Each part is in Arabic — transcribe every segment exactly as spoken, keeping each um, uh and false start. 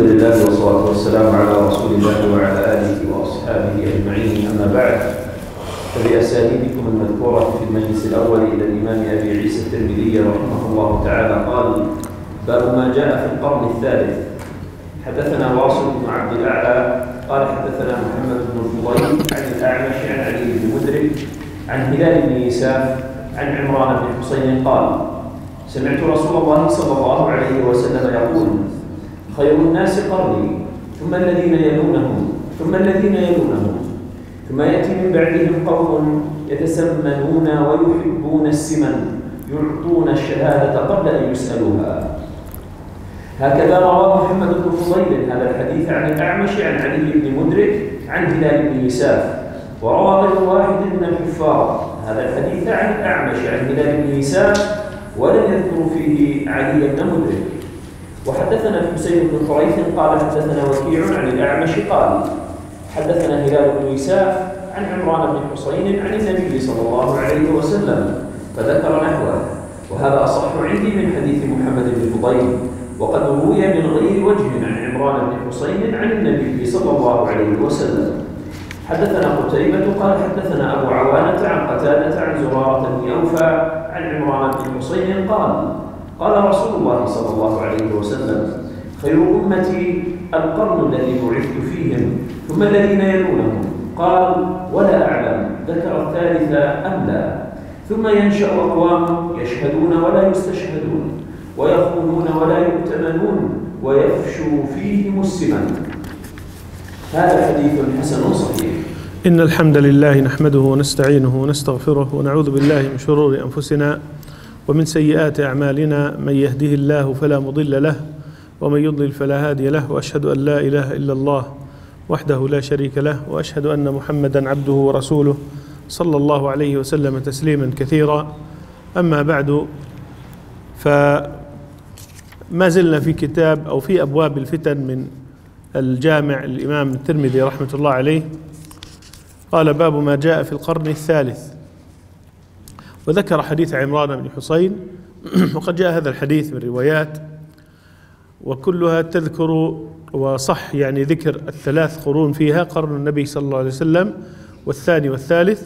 لله والصلاة والسلام على رسول الله وعلى آله وأصحابه أجمعين، أما بعد، فبأسانيدكم المذكورة في المجلس الأول إلى الإمام أبي عيسى الترمذي رحمه الله تعالى قال: باب ما جاء في القرن الثالث. حدثنا واصل بن عبد الأعلى قال حدثنا محمد بن الفضيل عن الأعمش عن علي بن مدرك عن هلال بن يساف عن عمران بن حسين قال: سمعت رسول الله صلى الله عليه وسلم يقول: خير الناس قرني، ثم الذين يلونهم، ثم الذين يلونهم، ثم يأتي من بعدهم قوم يتسمنون ويحبون السمن، يعطون الشهادة قبل أن يسألوها. هكذا رواه محمد بن فضيل هذا الحديث عن الأعمش عن علي بن مدرك عن هلال بن يساف، وروى غير واحد من الحفاظ هذا الحديث عن الأعمش عن هلال بن يساف ولم يذكر فيه علي بن مدرك. وحدثنا الحسين بن حريث قال حدثنا وكيع عن الأعمش قال حدثنا هلال بن يساف عن عمران بن حسين عن النبي صلى الله عليه وسلم، فذكر نحوه، وهذا أصح عندي من حديث محمد بن فضيل، وقد روي من غير وجه عن عمران بن حسين عن النبي صلى الله عليه وسلم. حدثنا قتيبة قال حدثنا أبو عوانة عن قتادة عن زرارة بن أوفى عن عمران بن حسين قال: قال رسول الله صلى الله عليه وسلم: خير أمتي القرن الذي بعثت فيهم، ثم الذين يلونهم. قال: ولا أعلم ذكر الثالث أم لا. ثم ينشأ أقوام يشهدون ولا يستشهدون، ويخونون ولا يؤتمنون، ويفشو فيهم السمن. هذا حديث حسن صحيح. إن الحمد لله نحمده ونستعينه ونستغفره ونعوذ بالله من شرور أنفسنا ومن سيئات أعمالنا، من يهده الله فلا مضل له ومن يضلل فلا هادي له، وأشهد أن لا إله إلا الله وحده لا شريك له، وأشهد أن محمدا عبده ورسوله صلى الله عليه وسلم تسليما كثيرا. أما بعد، فما زلنا في كتاب أو في أبواب الفتن من الجامع الإمام الترمذي رحمة الله عليه. قال: باب ما جاء في القرن الثالث، وذكر حديث عمران بن حسين، وقد جاء هذا الحديث من روايات وكلها تذكر وصح يعني ذكر الثلاث قرون فيها، قرن النبي صلى الله عليه وسلم والثاني والثالث،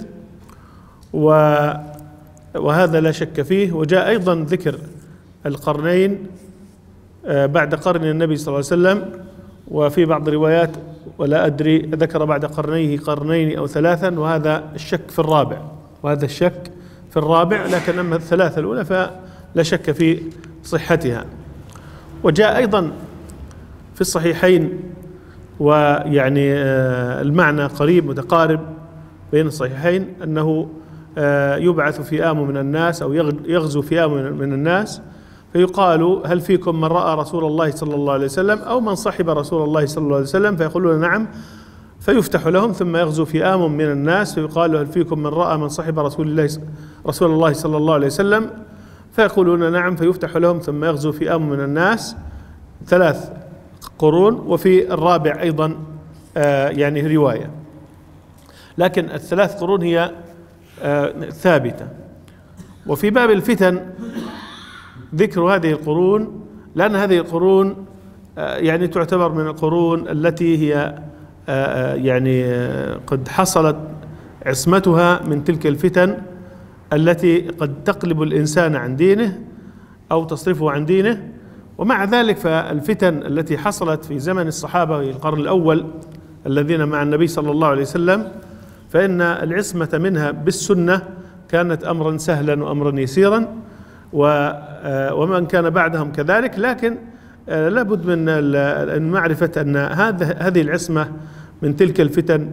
وهذا لا شك فيه. وجاء أيضا ذكر القرنين بعد قرن النبي صلى الله عليه وسلم، وفي بعض الروايات ولا أدري ذكر بعد قرنيه قرنين أو ثلاثا، وهذا الشك في الرابع، وهذا الشك في الرابع، لكن أما الثلاثة الأولى فلا شك في صحتها. وجاء أيضا في الصحيحين، ويعني المعنى قريب متقارب بين الصحيحين، أنه يبعث فئام من الناس أو يغزو فئام من الناس، فيقال: هل فيكم من رأى رسول الله صلى الله عليه وسلم أو من صحب رسول الله صلى الله عليه وسلم؟ فيقولون: نعم. فيفتح لهم، ثم يغزو فئام من الناس فيقال: هل فيكم من رأى من صحب رسول الله رسول الله صلى الله عليه وسلم؟ فيقولون: نعم. فيفتح لهم، ثم يغزو فئام من الناس. ثلاث قرون. وفي الرابع أيضا آه يعني رواية، لكن الثلاث قرون هي آه ثابتة. وفي باب الفتن ذكر هذه القرون، لأن هذه القرون يعني تعتبر من القرون التي هي يعني قد حصلت عصمتها من تلك الفتن التي قد تقلب الإنسان عن دينه أو تصرفه عن دينه. ومع ذلك فالفتن التي حصلت في زمن الصحابة في القرن الأول الذين مع النبي صلى الله عليه وسلم، فإن العصمة منها بالسنة كانت أمرا سهلا وأمرا يسيرا، ومن كان بعدهم كذلك. لكن لابد من معرفة أن هذه العصمة من تلك الفتن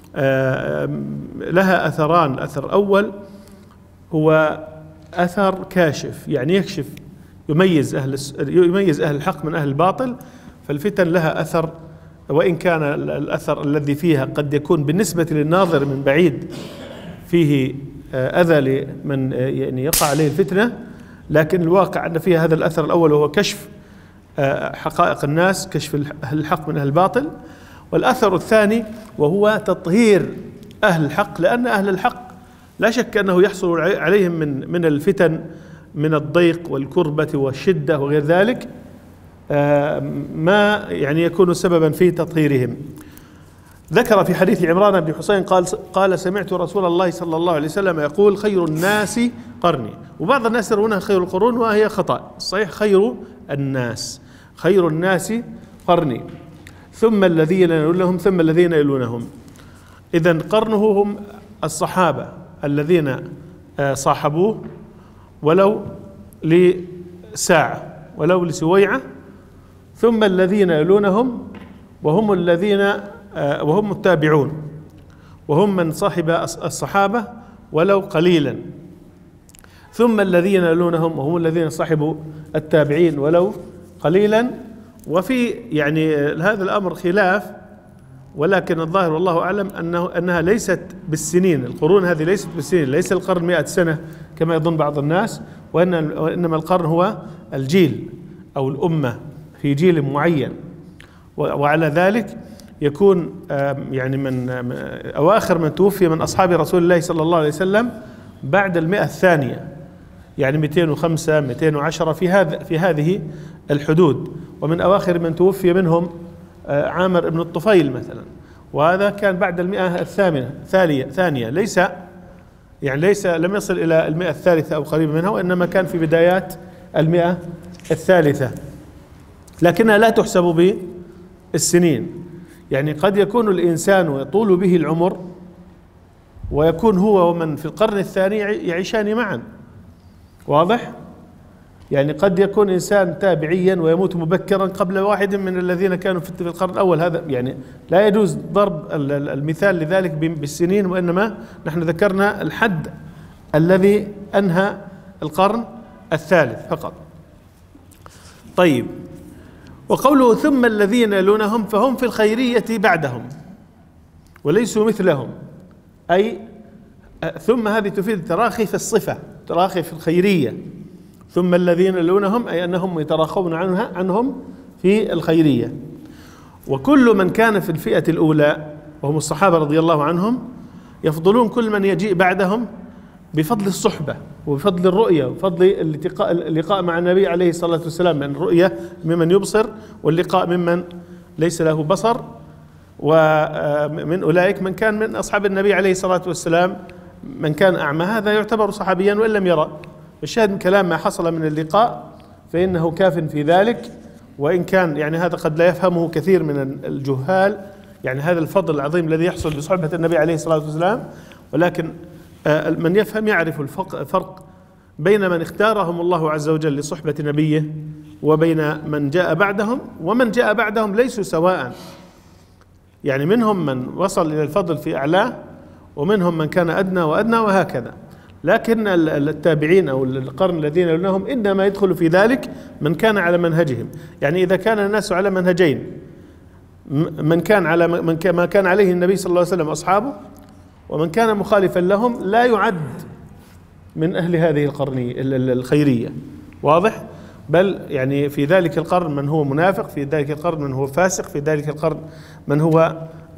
لها أثران. الأثر الأول هو أثر كاشف، يعني يكشف يميز أهل يميز أهل الحق من أهل الباطل. فالفتن لها أثر، وإن كان الأثر الذي فيها قد يكون بالنسبة للناظر من بعيد فيه أذى لمن يعني يقع عليه الفتنة، لكن الواقع أن فيها هذا الأثر الأول، وهو كشف حقائق الناس، كشف أهل الحق من أهل الباطل. والأثر الثاني وهو تطهير أهل الحق، لأن أهل الحق لا شك أنه يحصل عليهم من من الفتن، من الضيق والكربة والشدة وغير ذلك، ما يعني يكون سببا في تطهيرهم. ذكر في حديث عمران بن حسين قال قال سمعت رسول الله صلى الله عليه وسلم يقول خير الناس قرني. وبعض الناس يرونها خير القرون وهي خطأ، الصحيح خير الناس، خير الناس قرني ثم الذين يلونهم ثم الذين يلونهم. إذن قرنه هم الصحابة الذين صاحبوه ولو لساعة ولو لسويعة، ثم الذين يلونهم وهم الذين وهم التابعون وهم من صاحب الصحابة ولو قليلا، ثم الذين يلونهم وهم الذين صاحبوا التابعين ولو قليلا. وفي يعني هذا الأمر خلاف، ولكن الظاهر والله أعلم أنه أنها ليست بالسنين، القرون هذه ليست بالسنين، ليس القرن مئة سنة كما يظن بعض الناس، وإنما القرن هو الجيل أو الأمة في جيل معين. وعلى ذلك يكون يعني من أواخر من توفي من أصحاب رسول الله صلى الله عليه وسلم بعد المئة الثانية، يعني مئتين وخمسة مئتين وعشرة في هذا في هذه الحدود. ومن أواخر من توفي منهم عامر بن الطفيل مثلا، وهذا كان بعد المئة الثامنة ثانية ثانية ليس يعني ليس لم يصل إلى المئة الثالثة أو قريب منها، وإنما كان في بدايات المئة الثالثة، لكنها لا تحسب بالسنين. يعني قد يكون الإنسان يطول به العمر ويكون هو ومن في القرن الثاني يعيشان معا، واضح؟ يعني قد يكون إنسان تابعيا ويموت مبكرا قبل واحد من الذين كانوا في القرن الأول. هذا يعني لا يجوز ضرب المثال لذلك بالسنين، وإنما نحن ذكرنا الحد الذي أنهى القرن الثالث فقط. طيب، وقوله ثم الذين يلونهم فهم في الخيرية بعدهم وليسوا مثلهم، أي ثم هذه تفيد التراخي في الصفة، تراخي في الخيرية. ثم الذين يلونهم أي أنهم يتراخون عنها عنهم في الخيرية. وكل من كان في الفئة الأولى وهم الصحابة رضي الله عنهم يفضلون كل من يجيء بعدهم بفضل الصحبة وبفضل الرؤية وبفضل اللقاء, اللقاء مع النبي عليه الصلاة والسلام، من الرؤية ممن يبصر واللقاء ممن ليس له بصر. ومن أولئك من كان من أصحاب النبي عليه الصلاة والسلام من كان أعمى، هذا يعتبر صحابيا وإن لم يرى. الشاهد من كلام ما حصل من اللقاء فإنه كاف في ذلك، وإن كان يعني هذا قد لا يفهمه كثير من الجهال، يعني هذا الفضل العظيم الذي يحصل بصحبة النبي عليه الصلاة والسلام، ولكن من يفهم يعرف الفرق بين من اختارهم الله عز وجل لصحبة نبيه وبين من جاء بعدهم. ومن جاء بعدهم ليسوا سواء، يعني منهم من وصل إلى الفضل في أعلاه ومنهم من كان أدنى وأدنى وهكذا. لكن التابعين أو القرن الذين يلونهم إنما يدخل في ذلك من كان على منهجهم. يعني إذا كان الناس على منهجين، من كان على من ما كان عليه النبي صلى الله عليه وسلم وأصحابه، ومن كان مخالفا لهم، لا يعد من أهل هذه القرنية الخيرية، واضح؟ بل يعني في ذلك القرن من هو منافق، في ذلك القرن من هو فاسق، في ذلك القرن من هو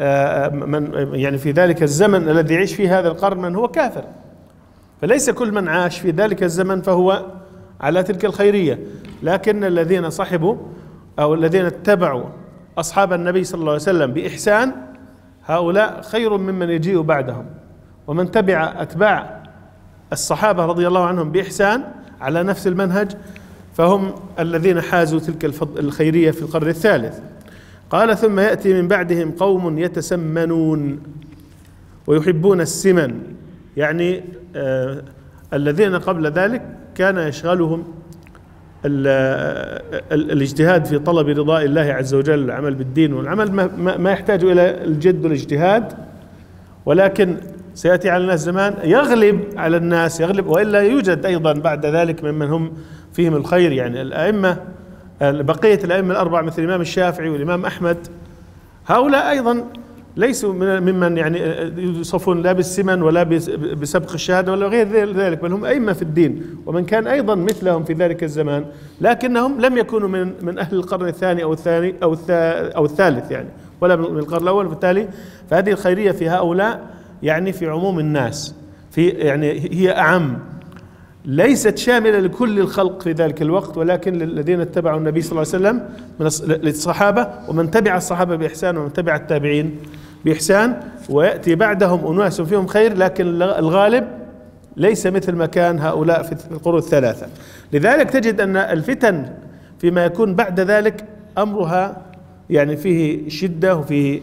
من يعني في ذلك الزمن الذي يعيش فيه هذا القرن من هو كافر. فليس كل من عاش في ذلك الزمن فهو على تلك الخيرية، لكن الذين صحبوا أو الذين اتبعوا أصحاب النبي صلى الله عليه وسلم بإحسان هؤلاء خير ممن يجيء بعدهم. ومن تبع أتباع الصحابة رضي الله عنهم بإحسان على نفس المنهج فهم الذين حازوا تلك الخيرية في القرن الثالث. قال ثم يأتي من بعدهم قوم يتسمنون ويحبون السمن، يعني آه الذين قبل ذلك كان يشغلهم ال ال الاجتهاد في طلب رضاء الله عز وجل، العمل بالدين والعمل ما, ما يحتاج إلى الجد والاجتهاد، ولكن سيأتي على الناس زمان يغلب على الناس يغلب وإلا يوجد أيضا بعد ذلك ممن هم فيهم الخير. يعني الأئمة بقية الأئمة الأربعة مثل الإمام الشافعي والإمام أحمد، هؤلاء أيضا ليسوا ممن يعني يوصفون لا بالسمن ولا بسبق الشهادة ولا غير ذلك، بل هم أئمة في الدين، ومن كان أيضا مثلهم في ذلك الزمان، لكنهم لم يكونوا من من أهل القرن الثاني أو الثاني أو أو الثالث يعني، ولا من القرن الأول. وبالتالي فهذه الخيرية في هؤلاء يعني في عموم الناس، في يعني هي أعم، ليست شاملة لكل الخلق في ذلك الوقت، ولكن للذين اتبعوا النبي صلى الله عليه وسلم من للصحابة ومن تبع الصحابة بإحسان ومن تبع التابعين بإحسان، ويأتي بعدهم أناس فيهم خير، لكن الغالب ليس مثل ما كان هؤلاء في القرون الثلاثة. لذلك تجد أن الفتن فيما يكون بعد ذلك أمرها يعني فيه شدة وفيه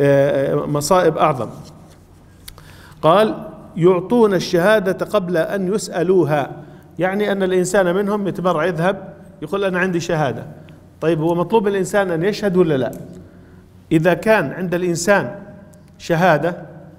مصائب أعظم. قال يعطون الشهادة قبل أن يسألوها، يعني أن الإنسان منهم يتبرع يذهب يقول أنا عندي شهادة. طيب هو مطلوب الإنسان أن يشهد ولا لا؟ إذا كان عند الإنسان شهادة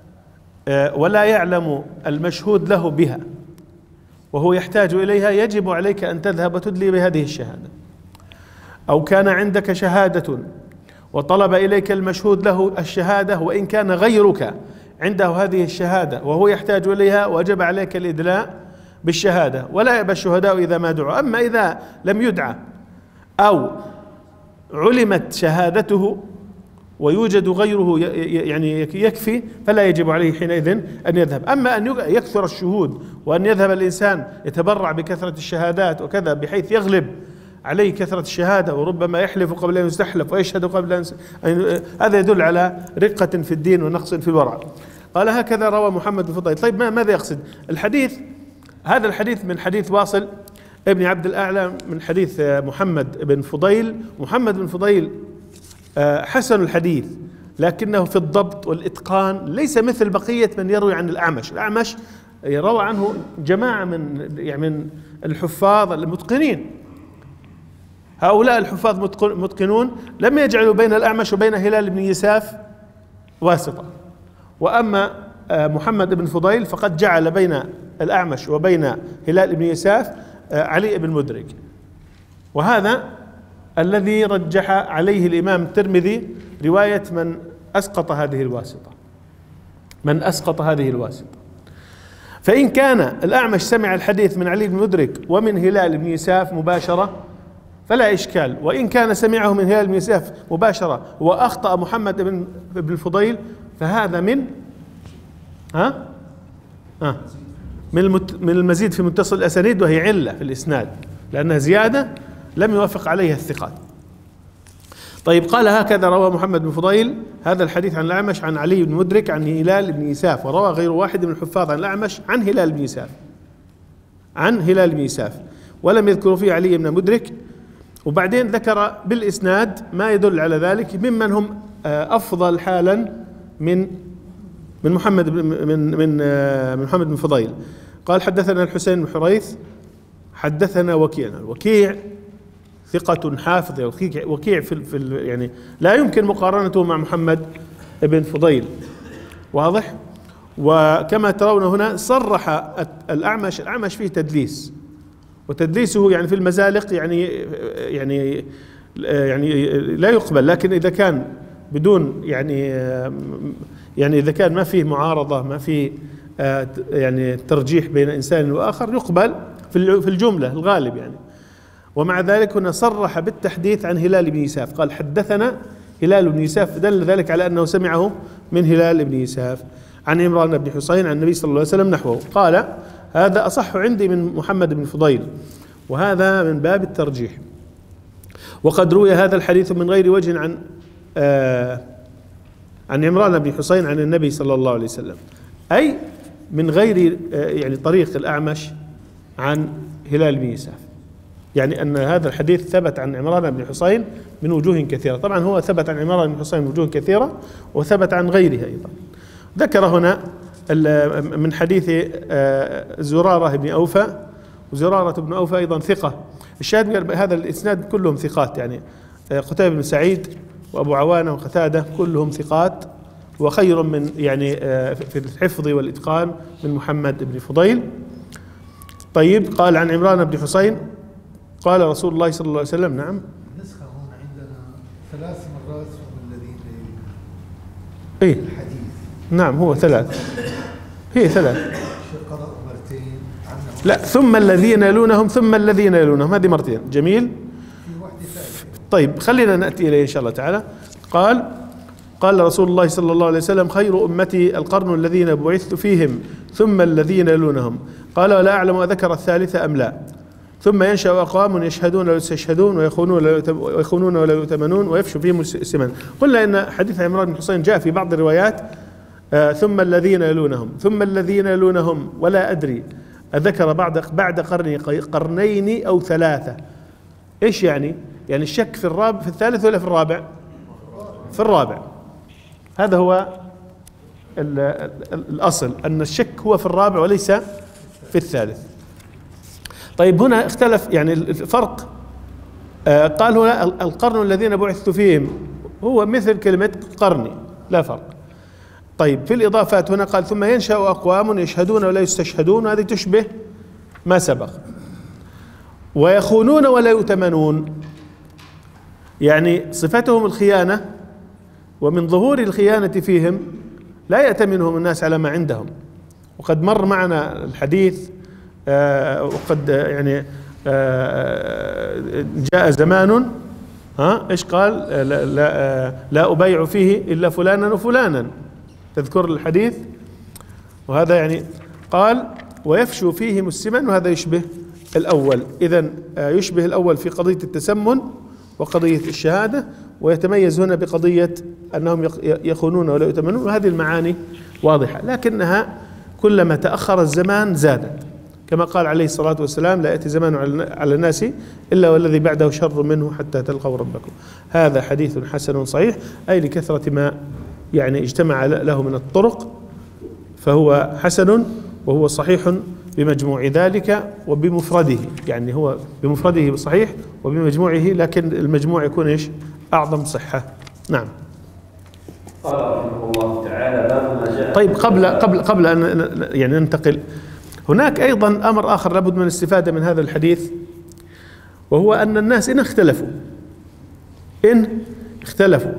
ولا يعلم المشهود له بها وهو يحتاج إليها، يجب عليك أن تذهب وتدلي بهذه الشهادة. أو كان عندك شهادة وطلب إليك المشهود له الشهادة وإن كان غيرك عنده هذه الشهادة وهو يحتاج إليها، وجب عليك الإدلاء بالشهادة، ولا يأبى الشهداء إذا ما دعوا. أما إذا لم يدعى أو علمت شهادته ويوجد غيره يعني يكفي، فلا يجب عليه حينئذ أن يذهب. أما أن يكثر الشهود وأن يذهب الإنسان يتبرع بكثرة الشهادات وكذا بحيث يغلب عليه كثرة الشهادة، وربما يحلف قبل أن يستحلف ويشهد قبل أن، هذا يدل على رقة في الدين ونقص في الورع. قال هكذا روى محمد بن فضيل. طيب ماذا يقصد الحديث؟ هذا الحديث من حديث واصل ابن عبد الأعلى من حديث محمد بن فضيل. محمد بن فضيل حسن الحديث، لكنه في الضبط والإتقان ليس مثل بقية من يروي عن الأعمش. الأعمش روى عنه جماعة من يعني من الحفاظ المتقنين، هؤلاء الحفاظ متقنون لم يجعلوا بين الأعمش وبين هلال بن يساف واسطة. وأما محمد بن فضيل فقد جعل بين الأعمش وبين هلال بن يساف علي بن مدرك، وهذا الذي رجح عليه الإمام الترمذي رواية من أسقط هذه الواسطة، من أسقط هذه الواسطة. فإن كان الأعمش سمع الحديث من علي بن مدرك ومن هلال بن يساف مباشرة فلا إشكال، وإن كان سمعه من هلال بن يساف مباشرة وأخطأ محمد بن بن الفضيل فهذا من ها ها من المت من المزيد في متصل الأسانيد، وهي علة في الإسناد لأنها زيادة لم يوافق عليها الثقات. طيب قال هكذا روى محمد بن فضيل هذا الحديث عن الأعمش عن علي بن مدرك عن هلال بن يساف، وروى غير واحد من الحفاظ عن الأعمش عن هلال بن يساف عن هلال بن يساف ولم يذكروا فيه علي بن مدرك. وبعدين ذكر بالإسناد ما يدل على ذلك ممن هم أفضل حالا من من محمد من من من محمد بن فضيل. قال حدثنا الحسين بن حريث حدثنا وكيع. وكيع ثقة حافظ، وكيع في, في يعني لا يمكن مقارنته مع محمد بن فضيل، واضح. وكما ترون هنا صرح الأعمش، الأعمش فيه تدليس، وتدليسه يعني في المزالق يعني يعني يعني لا يقبل، لكن إذا كان بدون يعني يعني إذا كان ما فيه معارضة، ما فيه يعني ترجيح بين إنسان وآخر يقبل في الجملة الغالب يعني. ومع ذلك هنا صرح بالتحديث عن هلال بن يساف، قال حدثنا هلال بن يساف، دل ذلك على أنه سمعه من هلال بن يساف عن عمران بن حسين عن النبي صلى الله عليه وسلم نحوه. قال هذا أصح عندي من محمد بن فضيل، وهذا من باب الترجيح. وقد روي هذا الحديث من غير وجه عن آه عن عمران بن حسين عن النبي صلى الله عليه وسلم، أي من غير آه يعني طريق الأعمش عن هلال بن يساف، يعني أن هذا الحديث ثبت عن عمران بن حسين من وجوه كثيرة. طبعا هو ثبت عن عمران بن حسين من وجوه كثيرة وثبت عن غيره أيضا. ذكر هنا من حديث زرارة بن أوفى، وزرارة بن أوفى أيضا ثقة. الشاهد هذا الإسناد كلهم ثقات، يعني قتيبة بن سعيد وأبو عوانة وقتادة كلهم ثقات، وخير من يعني في الحفظ والإتقان من محمد بن فضيل. طيب قال عن عمران بن حسين قال رسول الله صلى الله عليه وسلم نعم. النسخة هنا عندنا ثلاث مرات هم الذين إيه الحديث. نعم هو ثلاث، هي ثلاث. قرأ مرتين عنه. لا ثم الذين يلونهم ثم الذين يلونهم، هذه مرتين. جميل. في واحدة ثالثة. طيب خلينا نأتي إليه إن شاء الله تعالى. قال قال رسول الله صلى الله عليه وسلم: خير أمتي القرن الذين بعثت فيهم ثم الذين يلونهم. قال: ولا أعلم أذكر الثالثة أم لا. ثم ينشأ أقوام يشهدون ولا يستشهدون ويخونون ولا يؤتمنون ويفشو فيهم السمن. قلنا إن حديث عمران بن حسين جاء في بعض الروايات آه ثم الذين يلونهم ثم الذين يلونهم ولا أدري أذكر بعد بعد قرن قرنين أو ثلاثة. إيش يعني؟ يعني الشك في الرابع في الثالث ولا في الرابع؟ في الرابع. هذا هو ال ال الأصل، أن الشك هو في الرابع وليس في الثالث. طيب هنا اختلف يعني الفرق. آه قال هنا القرن الذين بعثت فيهم هو مثل كلمة قرني، لا فرق. طيب في الإضافات هنا قال: ثم ينشأ أقوام يشهدون ولا يستشهدون، هذه تشبه ما سبق. ويخونون ولا يؤتمنون، يعني صفتهم الخيانة، ومن ظهور الخيانة فيهم لا يأتمنهم الناس على ما عندهم. وقد مر معنا الحديث آه وقد يعني آه جاء زمان ها ايش قال؟ لا, لا, لا أبايع فيه إلا فلانا وفلانا، تذكر الحديث. وهذا يعني قال: ويفشو فيهم السمن، وهذا يشبه الأول. إذن يشبه الأول في قضية التسمن وقضية الشهادة، ويتميز هنا بقضية أنهم يخونون ولا يؤتمنون. وهذه المعاني واضحة، لكنها كلما تأخر الزمان زادت، كما قال عليه الصلاة والسلام: لا يأتي زمان على الناس إلا والذي بعده شر منه حتى تلقوا ربكم. هذا حديث حسن صحيح، أي لكثرة ما يعني اجتمع له من الطرق فهو حسن، وهو صحيح بمجموع ذلك وبمفرده. يعني هو بمفرده صحيح وبمجموعه، لكن المجموع يكون ايش؟ أعظم صحة. نعم. قال رحمه الله تعالى: باب ما جاء. طيب قبل قبل قبل أن يعني ننتقل، هناك أيضا أمر آخر لابد من الاستفادة من هذا الحديث، وهو أن الناس إن اختلفوا إن اختلفوا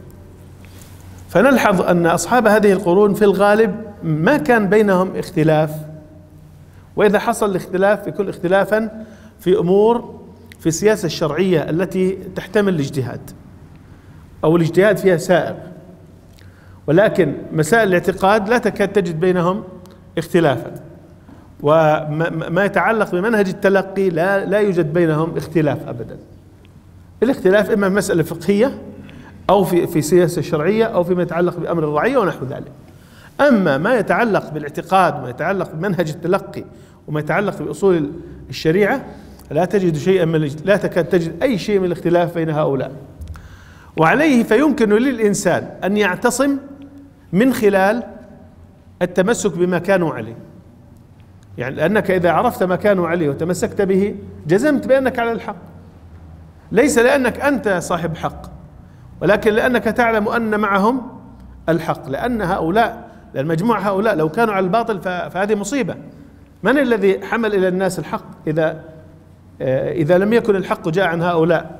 فنلحظ أن أصحاب هذه القرون في الغالب ما كان بينهم اختلاف، وإذا حصل الاختلاف يكون اختلافا في أمور في السياسة الشرعية التي تحتمل الاجتهاد أو الاجتهاد فيها سائغ، ولكن مسائل الاعتقاد لا تكاد تجد بينهم اختلافا. وما يتعلق بمنهج التلقي لا لا يوجد بينهم اختلاف أبدا. الاختلاف إما مسألة فقهية أو في في سياسة شرعية أو فيما يتعلق بأمر الرعية ونحو ذلك. أما ما يتعلق بالاعتقاد وما يتعلق بمنهج التلقي وما يتعلق بأصول الشريعة لا تجد شيئا من لا تكاد تجد أي شيء من الاختلاف بين هؤلاء. وعليه فيمكن للإنسان أن يعتصم من خلال التمسك بما كانوا عليه، يعني لأنك إذا عرفت ما كانوا عليه وتمسكت به جزمت بأنك على الحق، ليس لأنك أنت صاحب حق، ولكن لأنك تعلم أن معهم الحق، لأن هؤلاء لأن مجموع هؤلاء لو كانوا على الباطل فهذه مصيبة. من الذي حمل إلى الناس الحق إذا إذا لم يكن الحق جاء عن هؤلاء؟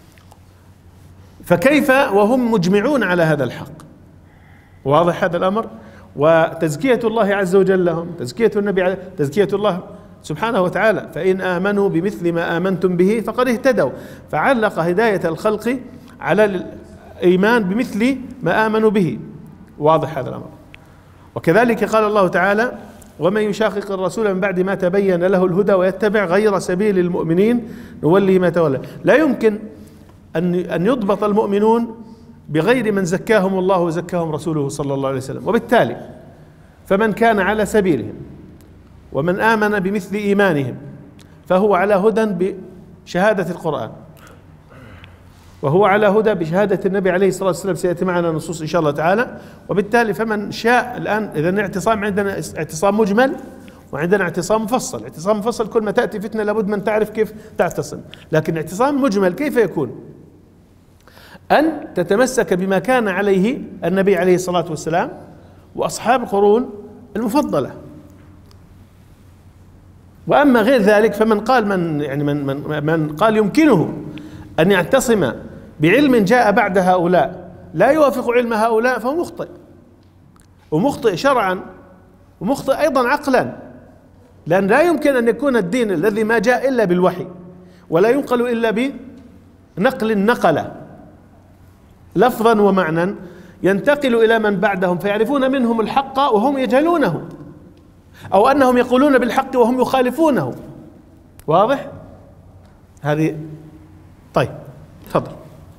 فكيف وهم مجمعون على هذا الحق؟ واضح هذا الأمر. وتزكية الله عز وجل لهم، تزكية النبي، تزكية الله سبحانه وتعالى: فإن آمنوا بمثل ما آمنتم به فقد اهتدوا. فعلق هداية الخلق على الإيمان بمثل ما آمنوا به. واضح هذا الأمر. وكذلك قال الله تعالى: ومن يشاقق الرسول من بعد ما تبين له الهدى ويتبع غير سبيل المؤمنين نوله ما تولى. لا يمكن أن أن يضبط المؤمنون بغير من زكاهم الله وزكاهم رسوله صلى الله عليه وسلم. وبالتالي فمن كان على سبيلهم ومن آمن بمثل إيمانهم فهو على هدى بشهادة القرآن، وهو على هدى بشهادة النبي عليه الصلاة والسلام، سيأتي معنا نصوص إن شاء الله تعالى. وبالتالي فمن شاء الآن، إذا الاعتصام عندنا اعتصام مجمل وعندنا اعتصام مفصل. اعتصام مفصل كل ما تأتي فتنة لابد من تعرف كيف تعتصم، لكن اعتصام مجمل كيف يكون؟ أن تتمسك بما كان عليه النبي عليه الصلاة والسلام وأصحاب القرون المفضلة. وأما غير ذلك فمن قال من يعني من من, من قال يمكنه أن يعتصم بعلم جاء بعد هؤلاء لا يوافق علم هؤلاء فهو مخطئ، ومخطئ شرعا ومخطئ أيضا عقلا، لأن لا يمكن أن يكون الدين الذي ما جاء إلا بالوحي ولا ينقل إلا بنقل نقله لفظا ومعنى، ينتقل إلى من بعدهم فيعرفون منهم الحق وهم يجهلونه، أو أنهم يقولون بالحق وهم يخالفونه. واضح؟ هذه طيب تفضل.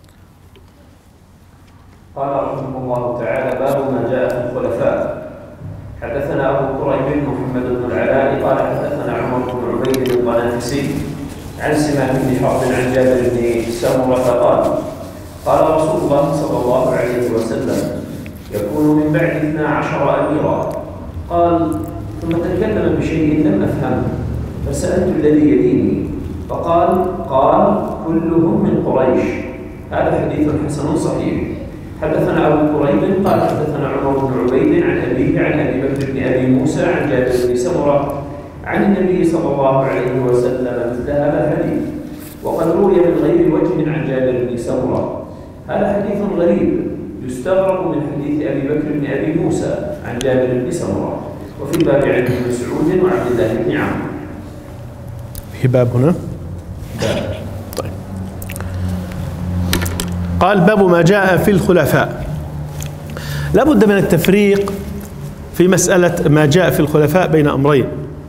قال رحمه الله تعالى: باب ما جاء في الخلفاء. حدثنا أبو كريب محمد بن العلاء قال حدثنا عمر بن عبيد الطنافسي عن سماك بن حرب عن جابر بن سمرة قال: قال رسول الله صلى الله عليه وسلم: يكون من بعد اثنا عشر أميرا. قال: ثم تكلم بشيء لم أفهمه فسألت الذي يليني فقال: قال: كلهم من قريش. هذا حديث حسن صحيح. حدثنا أبو كريب قال حدثنا عمر بن عبيد عن أبيه عن أبي بكر بن أبي موسى عن جابر بن سمرة عن النبي صلى الله عليه وسلم مثل هذا الحديث، وقد روي من غير وجه عن جابر بن سمرة. هذا حديث غريب يستغرب من حديث أبي بكر بن أبي موسى عن جابر بن سمرة، وفي الباب عن ابن مسعود وعبد الله بن عمرو. في باب هنا؟ باب. طيب. قال: باب ما جاء في الخلفاء. لا بد من التفريق في مسألة ما جاء في الخلفاء بين أمرين.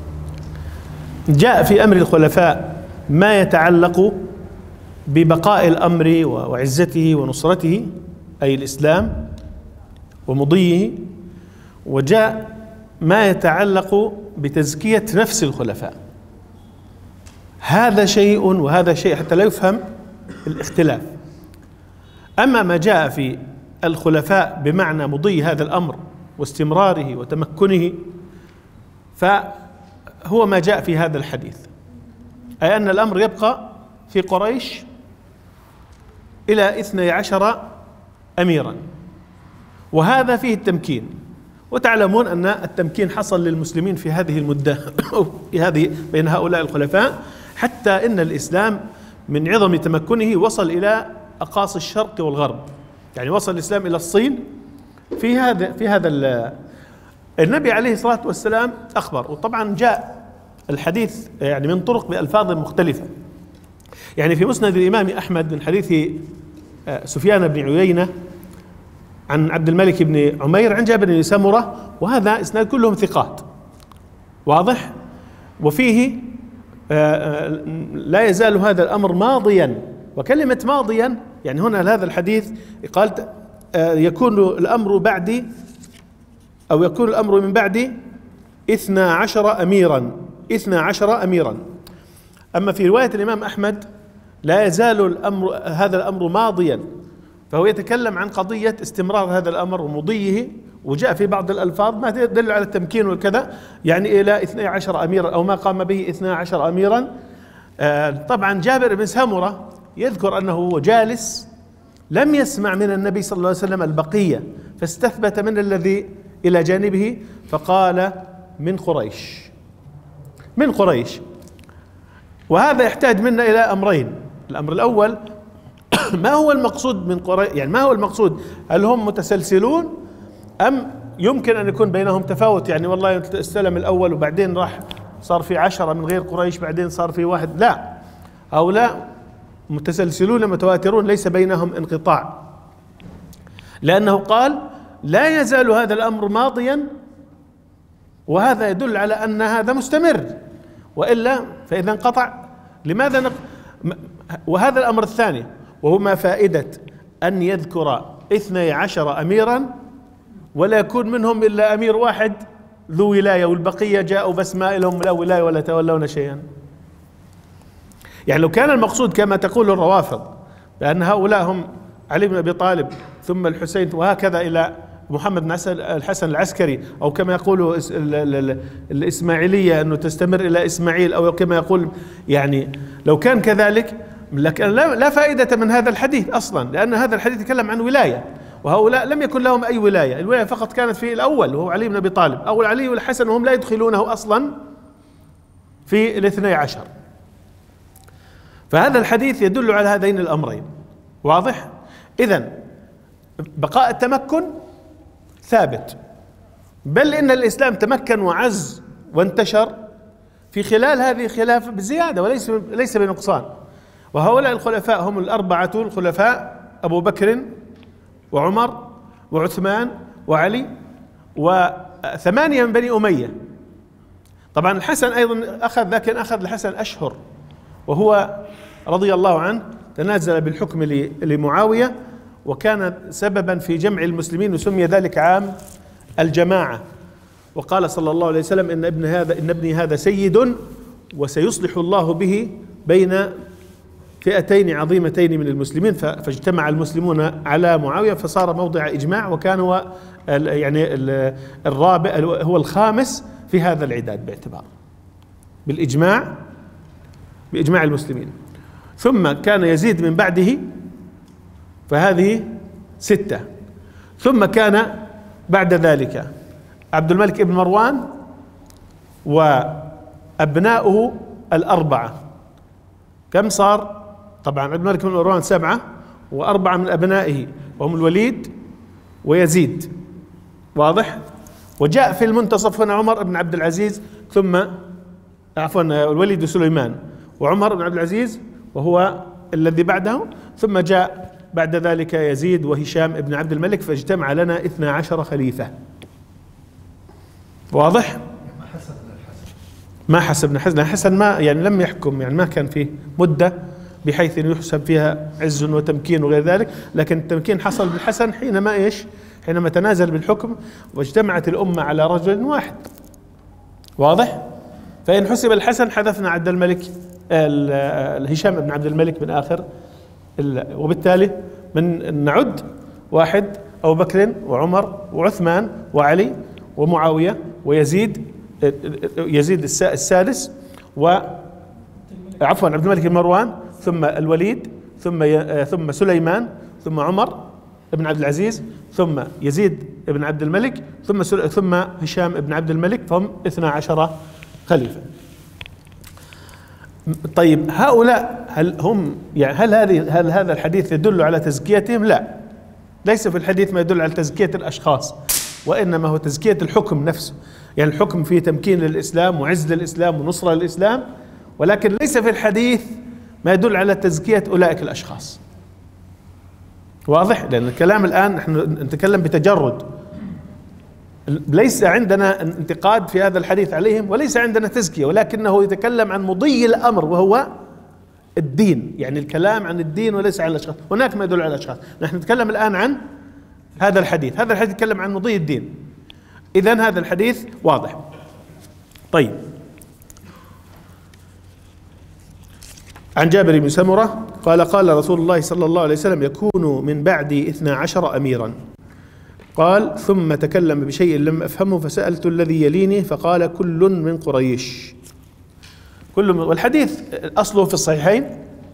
جاء في أمر الخلفاء ما يتعلق ببقاء الأمر وعزته ونصرته، أي الإسلام ومضيه، وجاء ما يتعلق بتزكية نفس الخلفاء. هذا شيء وهذا شيء حتى لا يفهم الاختلاف. أما ما جاء في الخلفاء بمعنى مضي هذا الأمر واستمراره وتمكنه فهو ما جاء في هذا الحديث، أي أن الأمر يبقى في قريش إلى اثني عشر أميرا، وهذا فيه التمكين. وتعلمون أن التمكين حصل للمسلمين في هذه المدة في هذه بين هؤلاء الخلفاء، حتى إن الإسلام من عظم تمكنه وصل إلى أقاصي الشرق والغرب، يعني وصل الإسلام إلى الصين. في هذا في هذا النبي عليه الصلاة والسلام أخبر، وطبعا جاء الحديث يعني من طرق بألفاظ مختلفة. يعني في مسند الإمام أحمد من حديث سفيان بن عيينة عن عبد الملك بن عمير عن جابر بن سمرة، وهذا إسناد كلهم ثقات. واضح؟ وفيه لا يزال هذا الأمر ماضيا، وكلمة ماضيا يعني هنا هذا الحديث قال يكون الأمر بعد أو يكون الأمر من بعد اثنا عشر أميرا اثنا عشر أميرا. أما في رواية الإمام أحمد لا يزال الأمر هذا الأمر ماضيا، فهو يتكلم عن قضية استمرار هذا الأمر ومضيه، وجاء في بعض الألفاظ ما تدل على التمكين والكذا، يعني إلى اثني عشر أميرا أو ما قام به اثني عشر أميرا. آه طبعا جابر بن سمرة يذكر أنه جالس لم يسمع من النبي صلى الله عليه وسلم البقية، فاستثبت من الذي إلى جانبه فقال: من قريش من قريش. وهذا يحتاج منا إلى أمرين. الأمر الأول ما هو المقصود من قريش؟ يعني ما هو المقصود؟ هل هم متسلسلون أم يمكن أن يكون بينهم تفاوت؟ يعني والله استلم الأول وبعدين راح صار في عشرة من غير قريش بعدين صار في واحد. لا، هؤلاء متسلسلون متواترون ليس بينهم انقطاع، لأنه قال لا يزال هذا الأمر ماضيا، وهذا يدل على أن هذا مستمر، وإلا فإذا انقطع لماذا نق... وهذا الأمر الثاني وهو ما فائدة أن يذكر اثني عشر أميرا ولا يكون منهم إلا أمير واحد ذو ولاية والبقية جاءوا بس ما لهم لا ولاية ولا تولون شيئا. يعني لو كان المقصود كما تقول الروافض بأن هؤلاء هم علي بن أبي طالب ثم الحسين وهكذا إلى محمد بن الحسن العسكري، أو كما يقول الإسماعيلية أنه تستمر إلى إسماعيل، أو كما يقول، يعني لو كان كذلك لكن لا فائدة من هذا الحديث أصلا، لأن هذا الحديث يتكلم عن ولاية، وهؤلاء لم يكن لهم أي ولاية، الولاية فقط كانت في الأول وهو علي بن أبي طالب، أو علي والحسن، وهم لا يدخلونه أصلا في الاثني عشر. فهذا الحديث يدل على هذين الأمرين. واضح؟ إذن بقاء التمكن ثابت، بل إن الإسلام تمكن وعز وانتشر في خلال هذه الخلافة بزيادة وليس ليس بنقصان. وهؤلاء الخلفاء هم الأربعة الخلفاء: أبو بكر وعمر وعثمان وعلي وثمانية من بني أمية. طبعا الحسن أيضا أخذ، لكن أخذ الحسن أشهر، وهو رضي الله عنه تنازل بالحكم لمعاوية، وكان سببا في جمع المسلمين، وسمي ذلك عام الجماعة. وقال صلى الله عليه وسلم إن ابن هذا إن ابني هذا سيد وسيصلح الله به بين فئتين عظيمتين من المسلمين. فاجتمع المسلمون على معاوية فصار موضع إجماع، وكان هو يعني الرابع هو الخامس في هذا العداد باعتبار بالإجماع بإجماع المسلمين. ثم كان يزيد من بعده، فهذه ستة. ثم كان بعد ذلك عبد الملك بن مروان وأبناؤه الأربعة. كم صار؟ طبعا عبد الملك بن مروان سبعة، وأربعة من أبنائه وهم الوليد ويزيد، واضح؟ وجاء في المنتصف هنا عمر بن عبد العزيز، ثم عفوا الوليد وسليمان وعمر بن عبد العزيز وهو الذي بعده، ثم جاء بعد ذلك يزيد وهشام بن عبد الملك، فاجتمع لنا اثنا عشر خليفة. واضح؟ ما حسبنا الحسن ما حسبنا حسن الحسن ما يعني لم يحكم، يعني ما كان فيه مدة بحيث أن يحسب فيها عز وتمكين وغير ذلك، لكن التمكين حصل بالحسن حينما إيش؟ حينما تنازل بالحكم واجتمعت الأمة على رجل واحد. واضح؟ فإن حسب الحسن حذفنا عبد الملك هشام بن عبد الملك من آخر، وبالتالي من نعد واحد أبو بكر وعمر وعثمان وعلي ومعاوية ويزيد يزيد السادس، و عفوا عبد الملك بن مروان، ثم الوليد، ثم ثم سليمان، ثم عمر بن عبد العزيز، ثم يزيد بن عبد الملك، ثم ثم هشام بن عبد الملك، فهم اثنا عشر خليفة. طيب هؤلاء هل هم يعني هل هذه هل هذا الحديث يدل على تزكيتهم؟ لا، ليس في الحديث ما يدل على تزكية الأشخاص، وإنما هو تزكية الحكم نفسه. يعني الحكم فيه تمكين للإسلام وعز للإسلام ونصرة للإسلام، ولكن ليس في الحديث ما يدل على تزكية أولئك الأشخاص. واضح؟ لأن الكلام الآن نحن نتكلم بتجرد، ليس عندنا انتقاد في هذا الحديث عليهم، وليس عندنا تزكية، ولكنه يتكلم عن مضي الأمر وهو الدين، يعني الكلام عن الدين وليس عن الأشخاص. هناك ما يدل على الأشخاص، نحن نتكلم الآن عن هذا الحديث. هذا الحديث يتكلم عن مضي الدين، إذن هذا الحديث واضح. طيب، عن جابر بن سمرة قال قال رسول الله صلى الله عليه وسلم يكون من بعدي اثنا عشر أميرا. قال ثم تكلم بشيء لم أفهمه فسألت الذي يليني فقال كل من قريش. كل من، والحديث أصله في الصحيحين،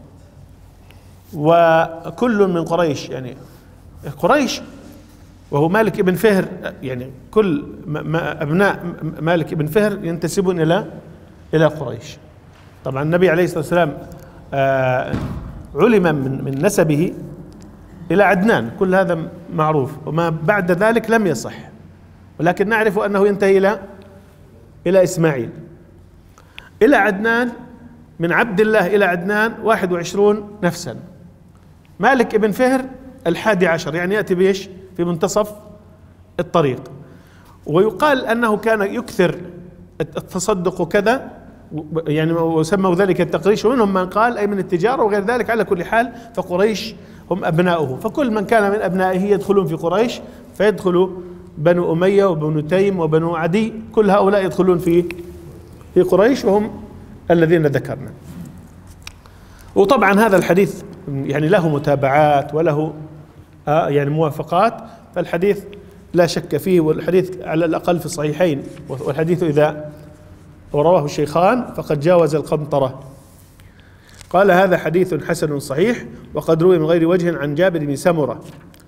وكل من قريش يعني قريش وهو مالك ابن فهر، يعني كل ما أبناء مالك ابن فهر ينتسبون إلى إلى قريش. طبعا النبي عليه الصلاة والسلام آه علم من من نسبه إلى عدنان، كل هذا معروف، وما بعد ذلك لم يصح، ولكن نعرف أنه ينتهي إلى إلى إسماعيل. إلى عدنان، من عبد الله إلى عدنان واحد وعشرون نفسا. مالك ابن فهر الحادي عشر، يعني يأتي بيش في منتصف الطريق. ويقال أنه كان يكثر التصدق وكذا، يعني وسموا ذلك التقريش، ومنهم من قال أي من التجارة وغير ذلك. على كل حال فقريش هم أبناؤه، فكل من كان من أبنائه يدخلون في قريش، فيدخل بنو أمية وبنو تيم وبنو عدي، كل هؤلاء يدخلون في في قريش، وهم الذين ذكرنا. وطبعا هذا الحديث يعني له متابعات وله آه يعني موافقات، فالحديث لا شك فيه، والحديث على الأقل في الصحيحين، والحديث إذا ورواه الشيخان فقد جاوز القنطرة. قال هذا حديث حسن صحيح، وقد روي من غير وجه عن جابر بن سمرة.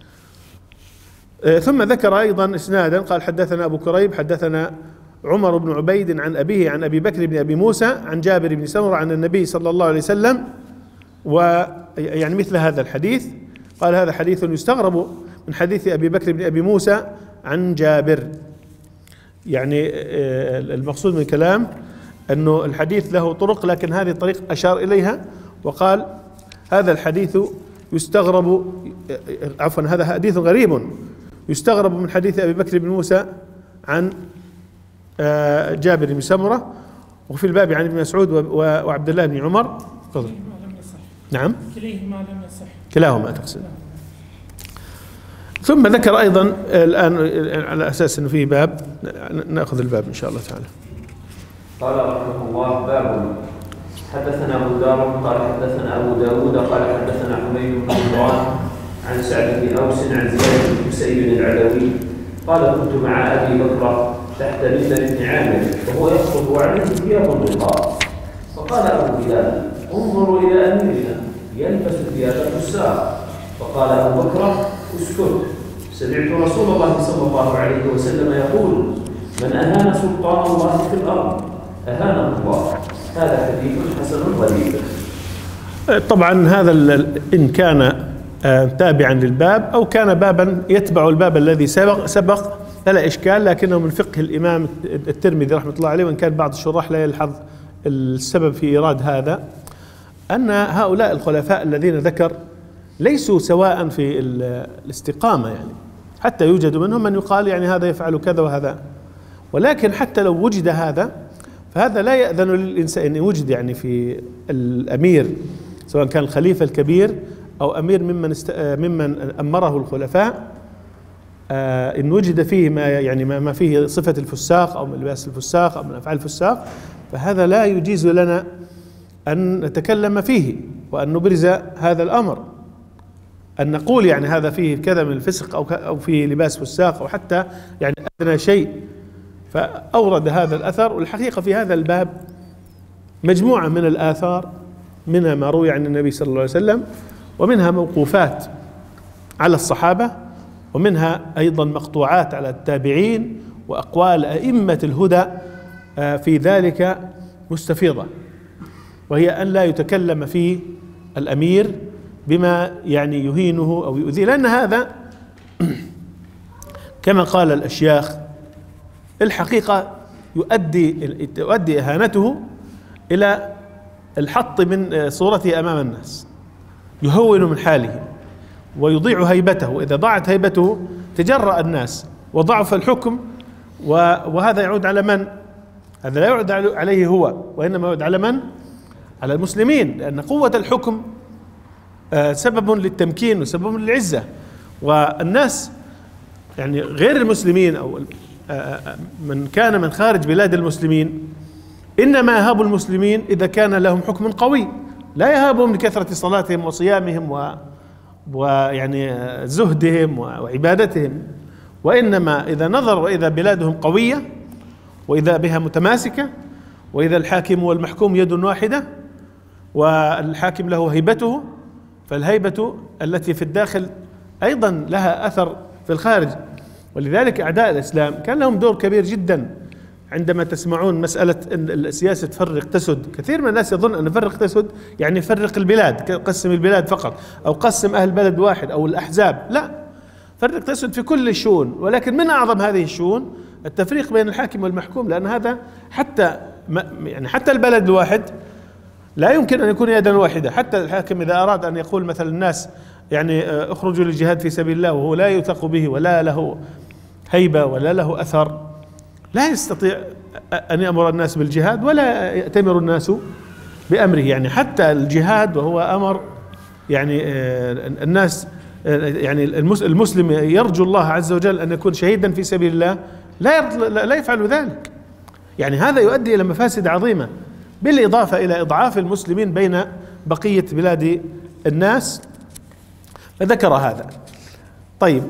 ثم ذكر أيضا إسنادا قال حدثنا أبو كريب حدثنا عمر بن عبيد عن أبيه عن أبي بكر بن أبي موسى عن جابر بن سمرة عن النبي صلى الله عليه وسلم، ويعني مثل هذا الحديث. قال هذا حديث يستغرب من حديث أبي بكر بن أبي موسى عن جابر. يعني المقصود من الكلام أنه الحديث له طرق، لكن هذه الطريق أشار إليها وقال هذا الحديث يستغرب، عفوا هذا حديث غريب يستغرب من حديث أبي بكر بن موسى عن جابر بن سمرة، وفي الباب عن ابن مسعود وعبد الله بن عمر. تفضل. نعم، كليهما لم يصح. كلاهما تقصد. ثم ذكر أيضا الآن على أساس أنه فيه باب، نأخذ الباب إن شاء الله تعالى. قال رحمه الله: باب حدثنا أبو داود قال حدثنا أبو داود قال حدثنا حميد بن عمران عن سعد بن أوس عن زياد بن سعيد العدوي قال: كنت مع أبي بكر تحت منبر بن عامر وهو يخطب وعليه ثياب بيضاء، فقال أبو بلال: انظروا إلى أميرنا يلبس ثياب الفساق. فقال أبو بكر: اسكت، سمعت رسول الله صلى الله عليه وسلم يقول: من أهان سلطان الله في الأرض أهانه الله. هذا حديث حسن غريب. طبعا هذا إن كان تابعا للباب أو كان بابا يتبع الباب الذي سبق سبق فلا إشكال، لكنه من فقه الإمام الترمذي رحمة الله عليه، وإن كان بعض الشراح لا يلحظ السبب في إيراد هذا، أن هؤلاء الخلفاء الذين ذكر ليسوا سواء في الاستقامة، يعني حتى يوجد منهم من يقال يعني هذا يفعل كذا وهذا، ولكن حتى لو وجد هذا فهذا لا يأذن للإنسان أن يوجد يعني في الأمير سواء كان الخليفة الكبير أو أمير ممن است... ممن أمره الخلفاء، آه إن وجد فيه ما يعني ما فيه صفة الفساق أو من لباس الفساق أو من أفعال الفساق، فهذا لا يجيز لنا أن نتكلم فيه وأن نبرز هذا الأمر، أن نقول يعني هذا فيه كذا من الفسق أو أو فيه لباس فساق أو حتى يعني أدنى شيء. فأورد هذا الأثر، والحقيقة في هذا الباب مجموعة من الآثار، منها ما روي عن النبي صلى الله عليه وسلم، ومنها موقوفات على الصحابة، ومنها أيضا مقطوعات على التابعين، وأقوال أئمة الهدى في ذلك مستفيضة، وهي أن لا يتكلم فيه الأمير بما يعني يهينه أو يؤذيه، لأن هذا كما قال الأشياخ الحقيقة يؤدي تؤدي إهانته إلى الحط من صورته أمام الناس، يهون من حاله ويضيع هيبته، وإذا ضاعت هيبته تجرأ الناس وضعف الحكم، وهذا يعود على من؟ هذا لا يعود عليه هو، وإنما يعود على من؟ على المسلمين، لأن قوة الحكم سبب للتمكين وسبب للعزة، والناس يعني غير المسلمين أو من كان من خارج بلاد المسلمين إنما يهاب المسلمين إذا كان لهم حكم قوي، لا يهابهم لكثرة صلاتهم وصيامهم و ويعني زهدهم وعبادتهم، وإنما إذا نظر وإذا بلادهم قوية وإذا بها متماسكة وإذا الحاكم والمحكوم يد واحدة والحاكم له هيبته، فالهيبة التي في الداخل أيضا لها أثر في الخارج. ولذلك أعداء الإسلام كان لهم دور كبير جدا. عندما تسمعون مسألة أن السياسة تفرق تسد، كثير من الناس يظن أن فرق تسد يعني فرق البلاد، قسم البلاد فقط أو قسم أهل بلد واحد أو الأحزاب، لا، فرق تسد في كل الشؤون، ولكن من أعظم هذه الشؤون التفريق بين الحاكم والمحكوم، لأن هذا حتى يعني حتى البلد الواحد لا يمكن أن يكون يدا واحدة. حتى الحاكم إذا أراد أن يقول مثلا الناس يعني اخرجوا للجهاد في سبيل الله وهو لا يوثق به ولا له هيبة ولا له أثر، لا يستطيع أن يأمر الناس بالجهاد ولا يأتمر الناس بأمره. يعني حتى الجهاد وهو أمر يعني الناس يعني المسلم يرجو الله عز وجل أن يكون شهيدا في سبيل الله، لا لا يفعل ذلك. يعني هذا يؤدي إلى مفاسد عظيمة، بالإضافة إلى إضعاف المسلمين بين بقية بلاد الناس، فذكر هذا. طيب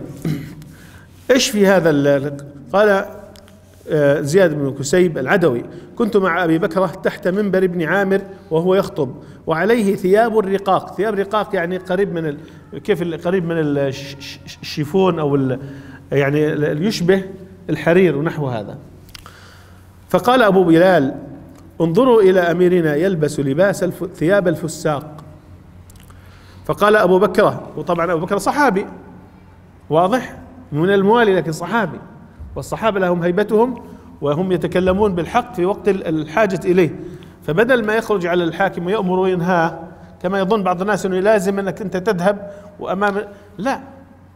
إيش في هذا؟ قال زياد بن كسيب العدوي: كنت مع أبي بكر تحت منبر ابن عامر وهو يخطب وعليه ثياب رقاق. ثياب رقاق يعني قريب من ال... كيف قريب من الشيفون أو ال... يعني يشبه الحرير ونحو هذا. فقال أبو بلال: انظروا إلى أميرنا يلبس لباس الف... ثياب الفساق. فقال أبو بكر، وطبعا أبو بكر صحابي واضح من الموالي لكن صحابي، والصحابة لهم هيبتهم وهم يتكلمون بالحق في وقت الحاجة إليه، فبدل ما يخرج على الحاكم ويأمر وينهى كما يظن بعض الناس أنه لازم أنك أنت تذهب وأمام، لا،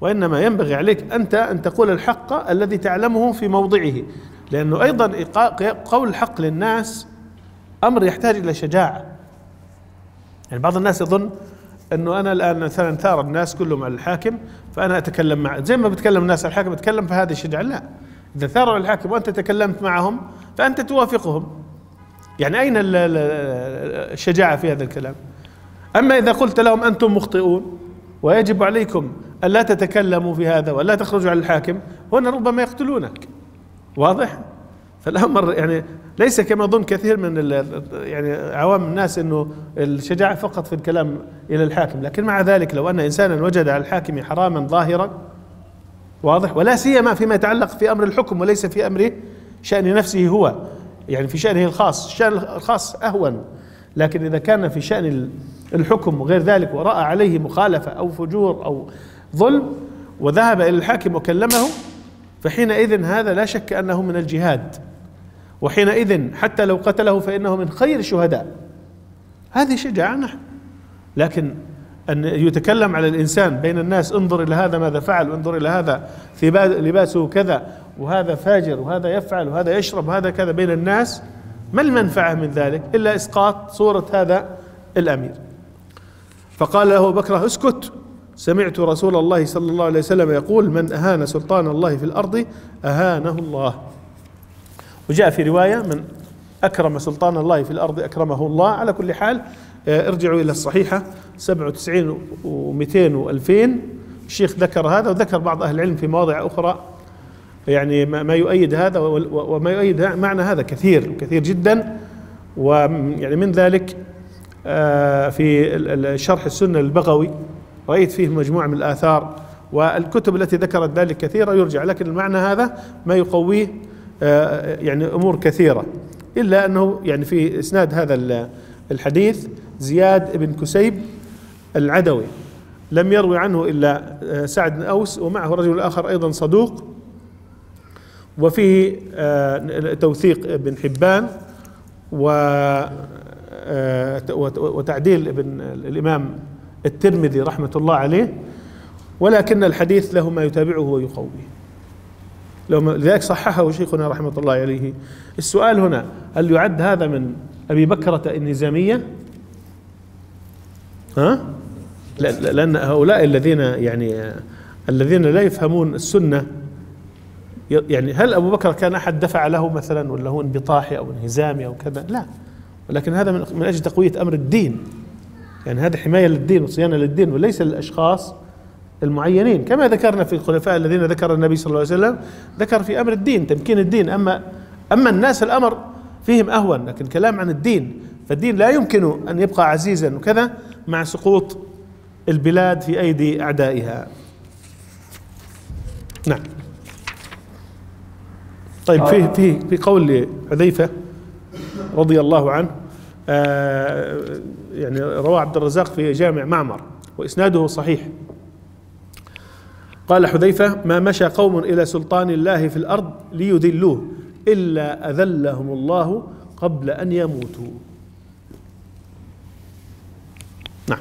وإنما ينبغي عليك أنت أن تقول الحق الذي تعلمه في موضعه، لأنه أيضا قول الحق للناس أمر يحتاج إلى شجاعة. يعني بعض الناس يظن أنه أنا الآن مثلا ثار الناس كلهم على الحاكم فأنا أتكلم معه زي ما بتكلم الناس على الحاكم أتكلم، فهذه الشجاعة لا. إذا ثاروا الحاكم وأنت تكلمت معهم فأنت توافقهم، يعني أين الشجاعة في هذا الكلام؟ أما إذا قلت لهم أنتم مخطئون ويجب عليكم أن لا تتكلموا في هذا ولا تخرجوا على الحاكم، هنا ربما يقتلونك. واضح؟ فالأمر يعني ليس كما يظن كثير من يعني عوام الناس أنه الشجاعة فقط في الكلام إلى الحاكم، لكن مع ذلك لو أن إنسانا وجد على الحاكم حراما ظاهرا واضح، ولا سيما فيما يتعلق في أمر الحكم وليس في أمر شأن نفسه هو، يعني في شأنه الخاص، الشأن الخاص أهون، لكن إذا كان في شأن الحكم وغير ذلك ورأى عليه مخالفة أو فجور أو ظلم وذهب إلى الحاكم وكلمه، فحينئذ هذا لا شك أنه من الجهاد، وحينئذ حتى لو قتله فإنه من خير الشهداء. هذه شجاعة نحن. لكن أن يتكلم على الإنسان بين الناس انظر إلى هذا ماذا فعل، وانظر إلى هذا ثياب لباسه كذا، وهذا فاجر، وهذا يفعل، وهذا يشرب، وهذا كذا بين الناس، ما المنفعة من ذلك إلا إسقاط صورة هذا الأمير. فقال له بكر اسكت، سمعت رسول الله صلى الله عليه وسلم يقول من أهان سلطان الله في الأرض أهانه الله. وجاء في رواية من أكرم سلطان الله في الأرض أكرمه الله. على كل حال ارجعوا إلى الصحيحة سبعة وتسعين ومئتين وألفين، الشيخ ذكر هذا، وذكر بعض أهل العلم في مواضع أخرى يعني ما يؤيد هذا، وما يؤيد معنى هذا كثير كثير جدا. ويعني من ذلك في شرح السنة البغوي رأيت فيه مجموعة من الآثار، والكتب التي ذكرت ذلك كثيرة يرجع، لكن المعنى هذا ما يقويه يعني أمور كثيرة، إلا أنه يعني في إسناد هذا الحديث زياد بن كسيب العدوي لم يروي عنه إلا سعد بن أوس، ومعه رجل آخر أيضا صدوق، وفيه توثيق ابن حبان وتعديل ابن الإمام الترمذي رحمة الله عليه، ولكن الحديث له ما يتابعه ويقويه، لذلك صححه شيخنا رحمة الله عليه. السؤال هنا هل يعد هذا من أبي بكرة النزامية؟ ها؟ لأن هؤلاء الذين يعني الذين لا يفهمون السنة، يعني هل أبو بكر كان أحد دفع له مثلا ولا هو انبطاحي أو انهزامي أو كذا؟ لا، ولكن هذا من أجل تقوية أمر الدين، يعني هذا حماية للدين وصيانة للدين وليس للأشخاص المعينين، كما ذكرنا في الخلفاء الذين ذكر النبي صلى الله عليه وسلم، ذكر في أمر الدين تمكين الدين. أما أما الناس الأمر فيهم أهون، لكن كلام عن الدين، فالدين لا يمكن أن يبقى عزيزا وكذا مع سقوط البلاد في أيدي أعدائها. نعم. طيب في في في قول حذيفة رضي الله عنه، آه يعني رواه عبد الرزاق في جامع معمر وإسناده صحيح. قال حذيفة ما مشى قوم إلى سلطان الله في الأرض ليذلوه إلا أذلهم الله قبل أن يموتوا. نعم.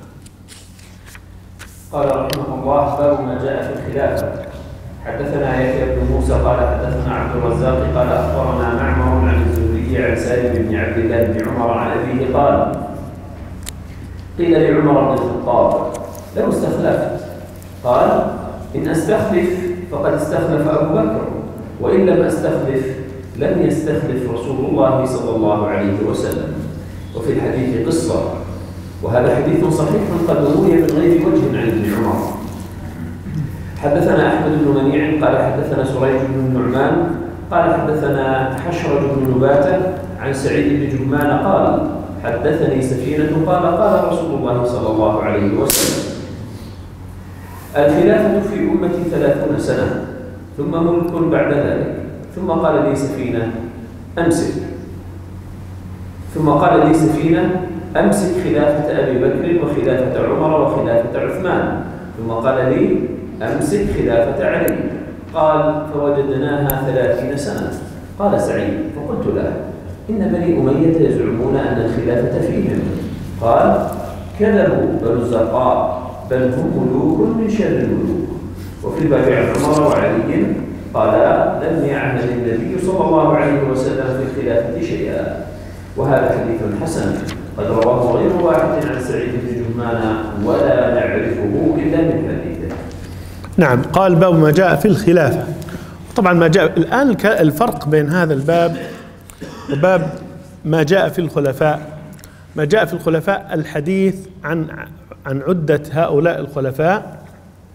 قال رحمه الله باب ما جاء في الخلافة. حدثنا يحيى بن موسى قال حدثنا عبد الرزاق قال أخبرنا معمر عن الزهري عن سالم بن عبد الله بن عمر عن أبيه قال قيل لعمر بن الخطاب لو استخلفت قال إن أستخلف فقد استخلف أبو بكر، وإن لم أستخلف لم يستخلف رسول الله صلى الله عليه وسلم. وفي الحديث قصة، وهذا حديث صحيح قد روي من غير وجه عن ابن عمر. حدثنا أحمد بن منيع قال حدثنا سريج بن النعمان قال حدثنا حشرج بن نباتة عن سعيد بن جهمان قال حدثني سفينة قال قال رسول الله صلى الله عليه وسلم الخلافة في أمتي ثلاثون سنة ثم ملك بعد ذلك. ثم قال لي سفينة أمسك ثم قال لي سفينة أمسك خلافة أبي بكر وخلافة عمر وخلافة عثمان. ثم قال لي أمسك خلافة علي. قال فوجدناها ثلاثين سنة. قال سعيد فقلت له إن بني أمية يزعمون أن الخلافة فيهم. قال كذبوا بل الزرقاء بل هم ملوك من شر الملوك. وفي الباب عن عمر وعلي قال لم يعهد النبي صلى الله عليه وسلم في الخلافة شيئا، وهذا حديث حسن قد رواه غير واحد عن سعيد بن جهمان ولا نعرفه إلا من حديثه. نعم، قال باب ما جاء في الخلافة. طبعا ما جاء الآن الفرق بين هذا الباب وباب ما جاء في الخلفاء. ما جاء في الخلفاء الحديث عن عن عدة هؤلاء الخلفاء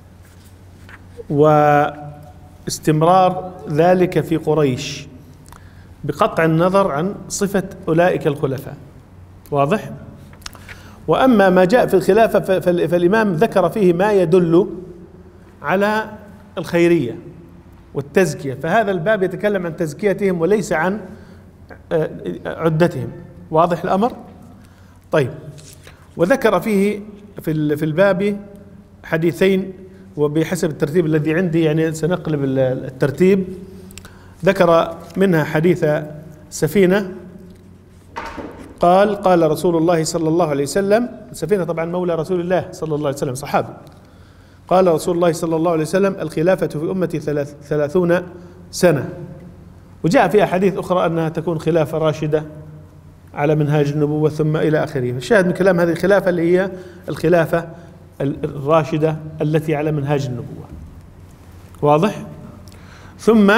واستمرار ذلك في قريش بقطع النظر عن صفة أولئك الخلفاء. واضح؟ وأما ما جاء في الخلافة فالإمام ذكر فيه ما يدل على الخيرية والتزكية، فهذا الباب يتكلم عن تزكيتهم وليس عن عدتهم. واضح الأمر؟ طيب، وذكر فيه في في الباب حديثين، وبحسب الترتيب الذي عندي يعني سنقلب الترتيب. ذكر منها حديث سفينة، قال قال رسول الله صلى الله عليه وسلم، سفينة طبعا مولى رسول الله صلى الله عليه وسلم صحابي، قال رسول الله صلى الله عليه وسلم الخلافة في أمتي ثلاث ثلاثون سنة. وجاء في أحاديث أخرى أنها تكون خلافة راشدة على منهاج النبوة ثم إلى آخره. الشاهد من كلام هذه الخلافة اللي هي الخلافة الراشدة التي على منهاج النبوة. واضح؟ ثم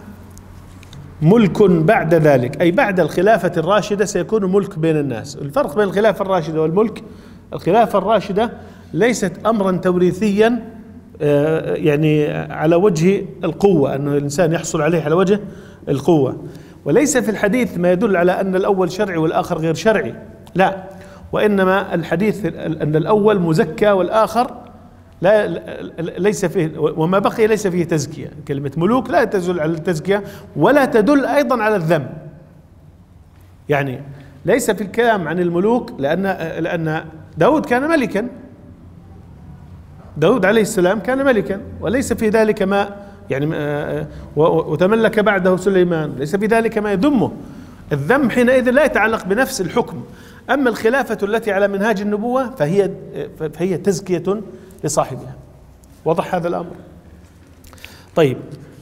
ملك بعد ذلك، أي بعد الخلافة الراشدة سيكون ملك بين الناس. الفرق بين الخلافة الراشدة والملك، الخلافة الراشدة ليست أمرا توريثيا يعني على وجه القوة، أن الإنسان يحصل عليه على وجه القوة، وليس في الحديث ما يدل على أن الأول شرعي والآخر غير شرعي، لا، وإنما الحديث أن الأول مزكى والآخر لا ليس فيه، وما بقي ليس فيه تزكية. كلمة ملوك لا تدل على التزكية ولا تدل أيضا على الذم. يعني ليس في الكلام عن الملوك، لأن لأن داود كان ملكا، داود عليه السلام كان ملكا، وليس في ذلك ما يعني وتملك بعده سليمان، ليس في ذلك ما يذمه. الذم حينئذ لا يتعلق بنفس الحكم. أما الخلافة التي على منهاج النبوة فهي فهي تزكية لصاحبها. وضح هذا الأمر؟ طيب،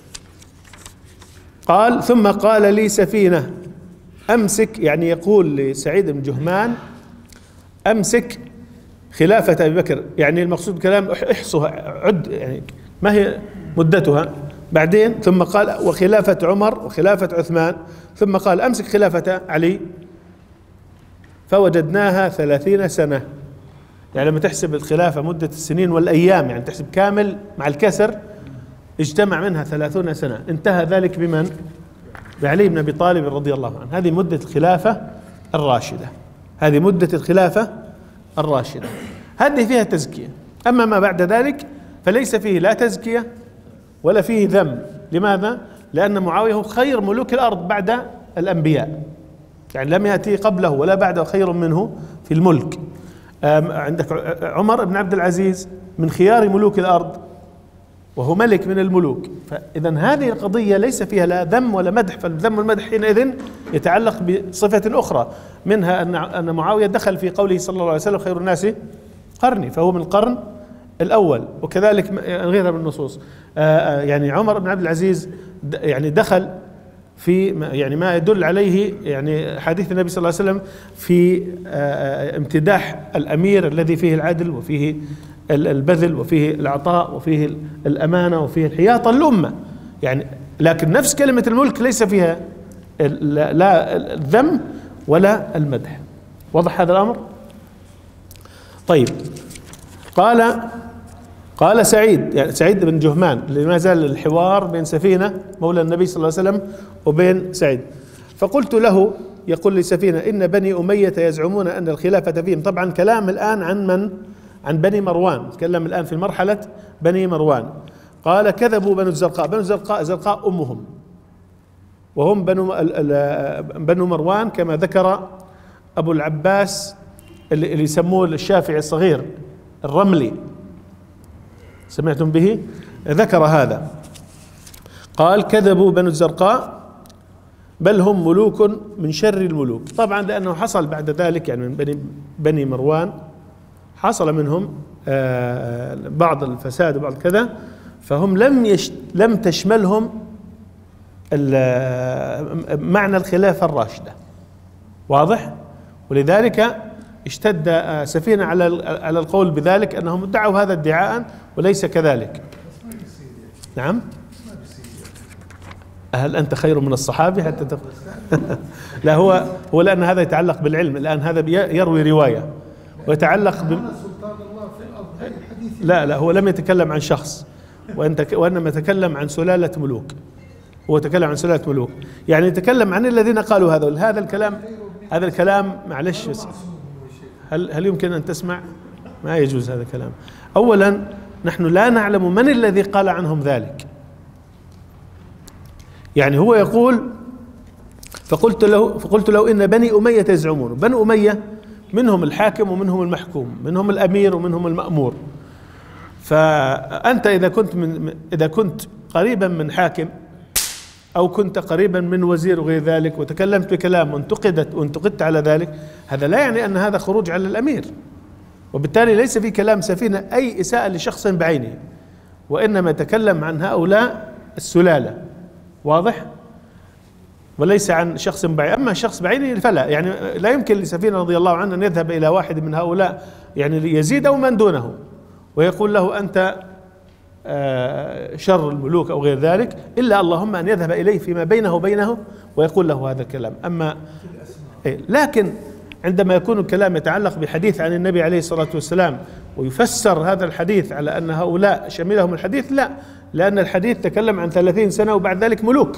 قال ثم قال لي سفينة أمسك، يعني يقول لسعيد بن جهمان أمسك خلافة أبي بكر، يعني المقصود كلام احصها عد يعني ما هي مدتها. بعدين ثم قال وخلافة عمر وخلافة عثمان، ثم قال أمسك خلافة علي فوجدناها ثلاثين سنة. يعني لما تحسب الخلافة مدة السنين والأيام، يعني تحسب كامل مع الكسر، اجتمع منها ثلاثون سنة. انتهى ذلك بمن؟ بعلي بن أبي طالب رضي الله عنه. هذه مدة الخلافة الراشدة، هذه مدة الخلافة الراشدة، هذه فيها تزكية. أما ما بعد ذلك فليس فيه لا تزكية ولا فيه ذم. لماذا؟ لأن معاوية هو خير ملوك الأرض بعد الأنبياء، يعني لم يأتي قبله ولا بعده خير منه في الملك. عندك عمر بن عبد العزيز من خيار ملوك الأرض وهو ملك من الملوك. فإذا هذه القضية ليس فيها لا ذم ولا مدح، فالذم والمدح حينئذ يتعلق بصفة أخرى، منها أن أن معاوية دخل في قوله صلى الله عليه وسلم خير الناس قرني، فهو من القرن الأول. وكذلك غيرها من النصوص. يعني عمر بن عبد العزيز يعني دخل في يعني ما يدل عليه يعني حديث النبي صلى الله عليه وسلم في امتداح الأمير الذي فيه العدل وفيه البذل وفيه العطاء وفيه الأمانة وفيه الحياطة للأمة يعني. لكن نفس كلمة الملك ليس فيها لا الذم ولا المدح. وضح هذا الأمر؟ طيب، قال قال سعيد، يعني سعيد بن جهمان اللي ما زال الحوار بين سفينة مولى النبي صلى الله عليه وسلم وبين سعيد. فقلت له، يقول لسفينة إن بني أمية يزعمون أن الخلافة فيهم. طبعا كلام الآن عن من؟ عن بني مروان، تكلم الآن في مرحلة بني مروان. قال كذبوا بنو الزرقاء، بنو الزرقاء زرقاء أمهم، وهم بنو بنو مروان كما ذكر أبو العباس اللي يسموه الشافعي الصغير الرملي، سمعتم به؟ ذكر هذا. قال كذبوا بنو الزرقاء بل هم ملوك من شر الملوك. طبعا لأنه حصل بعد ذلك يعني من بني, بني مروان حصل منهم بعض الفساد وبعض كذا، فهم لم يش لم تشملهم معنى الخلافة الراشدة، واضح؟ ولذلك اشتد سفينة على على القول بذلك، أنهم ادعوا هذا ادعاء وليس كذلك. نعم. هل أنت خير من الصحابي حتى تقول؟ لا، هو هو لأن هذا يتعلق بالعلم، الآن هذا يروي رواية ويتعلق ب... لا لا هو لم يتكلم عن شخص، وأنت وإنما تكلم عن سلالة ملوك. هو تكلم عن سلالة ملوك، يعني يتكلم عن الذين قالوا هذا هذا الكلام. هذا الكلام معلش، هل هل يمكن أن تسمع؟ ما يجوز هذا الكلام. أولا نحن لا نعلم من الذي قال عنهم ذلك. يعني هو يقول فقلت له فقلت له إن بني أمية يزعمون. بني أمية منهم الحاكم ومنهم المحكوم، منهم الأمير ومنهم المأمور. فأنت إذا كنت من إذا كنت قريبا من حاكم أو كنت قريبا من وزير وغير ذلك وتكلمت بكلام وانتقدت وانتقدت على ذلك، هذا لا يعني أن هذا خروج على الأمير، وبالتالي ليس في كلام سفينة أي إساءة لشخص بعينه، وإنما تكلم عن هؤلاء السلالة، واضح؟ وليس عن شخص بعينه. أما شخص بعينه فلا، يعني لا يمكن لسفينة رضي الله عنه أن يذهب إلى واحد من هؤلاء يعني يزيد أو من دونه ويقول له أنت شر الملوك أو غير ذلك، إلا اللهم أن يذهب إليه فيما بينه وبينه ويقول له هذا الكلام. أما لكن عندما يكون الكلام يتعلق بحديث عن النبي عليه الصلاة والسلام ويفسر هذا الحديث على أن هؤلاء شملهم الحديث، لا، لأن الحديث تكلم عن ثلاثين سنة وبعد ذلك ملوك،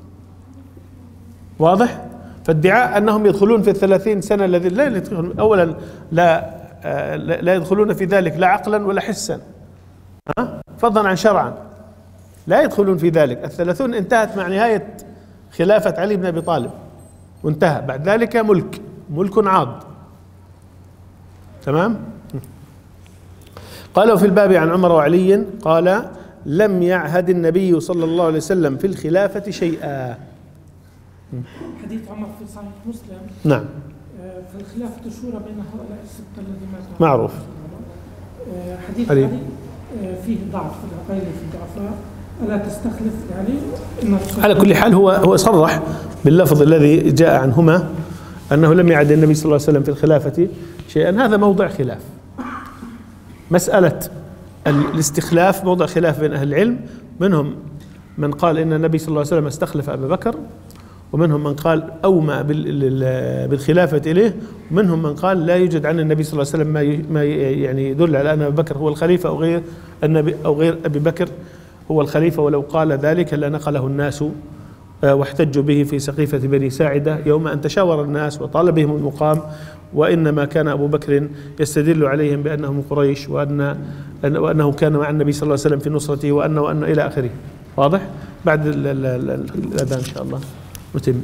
واضح؟ فادعاء أنهم يدخلون في الثلاثين سنة الذي لا يدخلون، أولا لا لا يدخلون في ذلك لا عقلا ولا حسا، فضلا عن شرعا، لا يدخلون في ذلك. الثلاثون انتهت مع نهاية خلافة علي بن أبي طالب وانتهى، بعد ذلك ملك ملك عاض. تمام. قالوا في الباب عن عمر وعلي قال لم يعهد النبي صلى الله عليه وسلم في الخلافة شيئا. حديث عمر في صحيح مسلم. نعم. فالخلافة شورى بين هؤلاء الستة الذين ماتوا. معروف. حديث علي فيه ضعف في العقائد في الضعفاء، ألا تستخلف علي؟ على كل حال هو هو صرح باللفظ الذي جاء عنهما أنه لم يعد النبي صلى الله عليه وسلم في الخلافة شيئا. هذا موضع خلاف. مسألة الاستخلاف موضع خلاف بين أهل العلم، منهم من قال إن النبي صلى الله عليه وسلم استخلف أبا بكر، ومنهم من قال أومى بالخلافة إليه، ومنهم من قال لا يوجد عن النبي صلى الله عليه وسلم ما يعني يدل على أن أبا بكر هو الخليفة أو غير النبي أو غير أبي بكر هو الخليفة، ولو قال ذلك لنقله الناس واحتجوا به في سقيفة بني ساعدة يوم أن تشاور الناس وطال بهم المقام، وإنما كان أبو بكر يستدل عليهم بأنهم قريش وأن وأنه كان مع النبي صلى الله عليه وسلم في نصرته وأنه وأنه إلى آخره. واضح؟ بعد الأذان إن شاء الله نتم.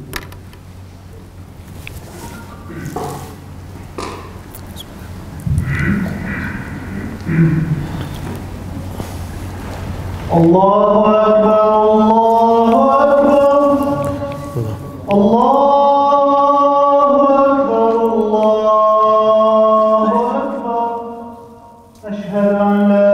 الله أكبر الله أكبر الله أكبر الله أكبر. أشهد أن لا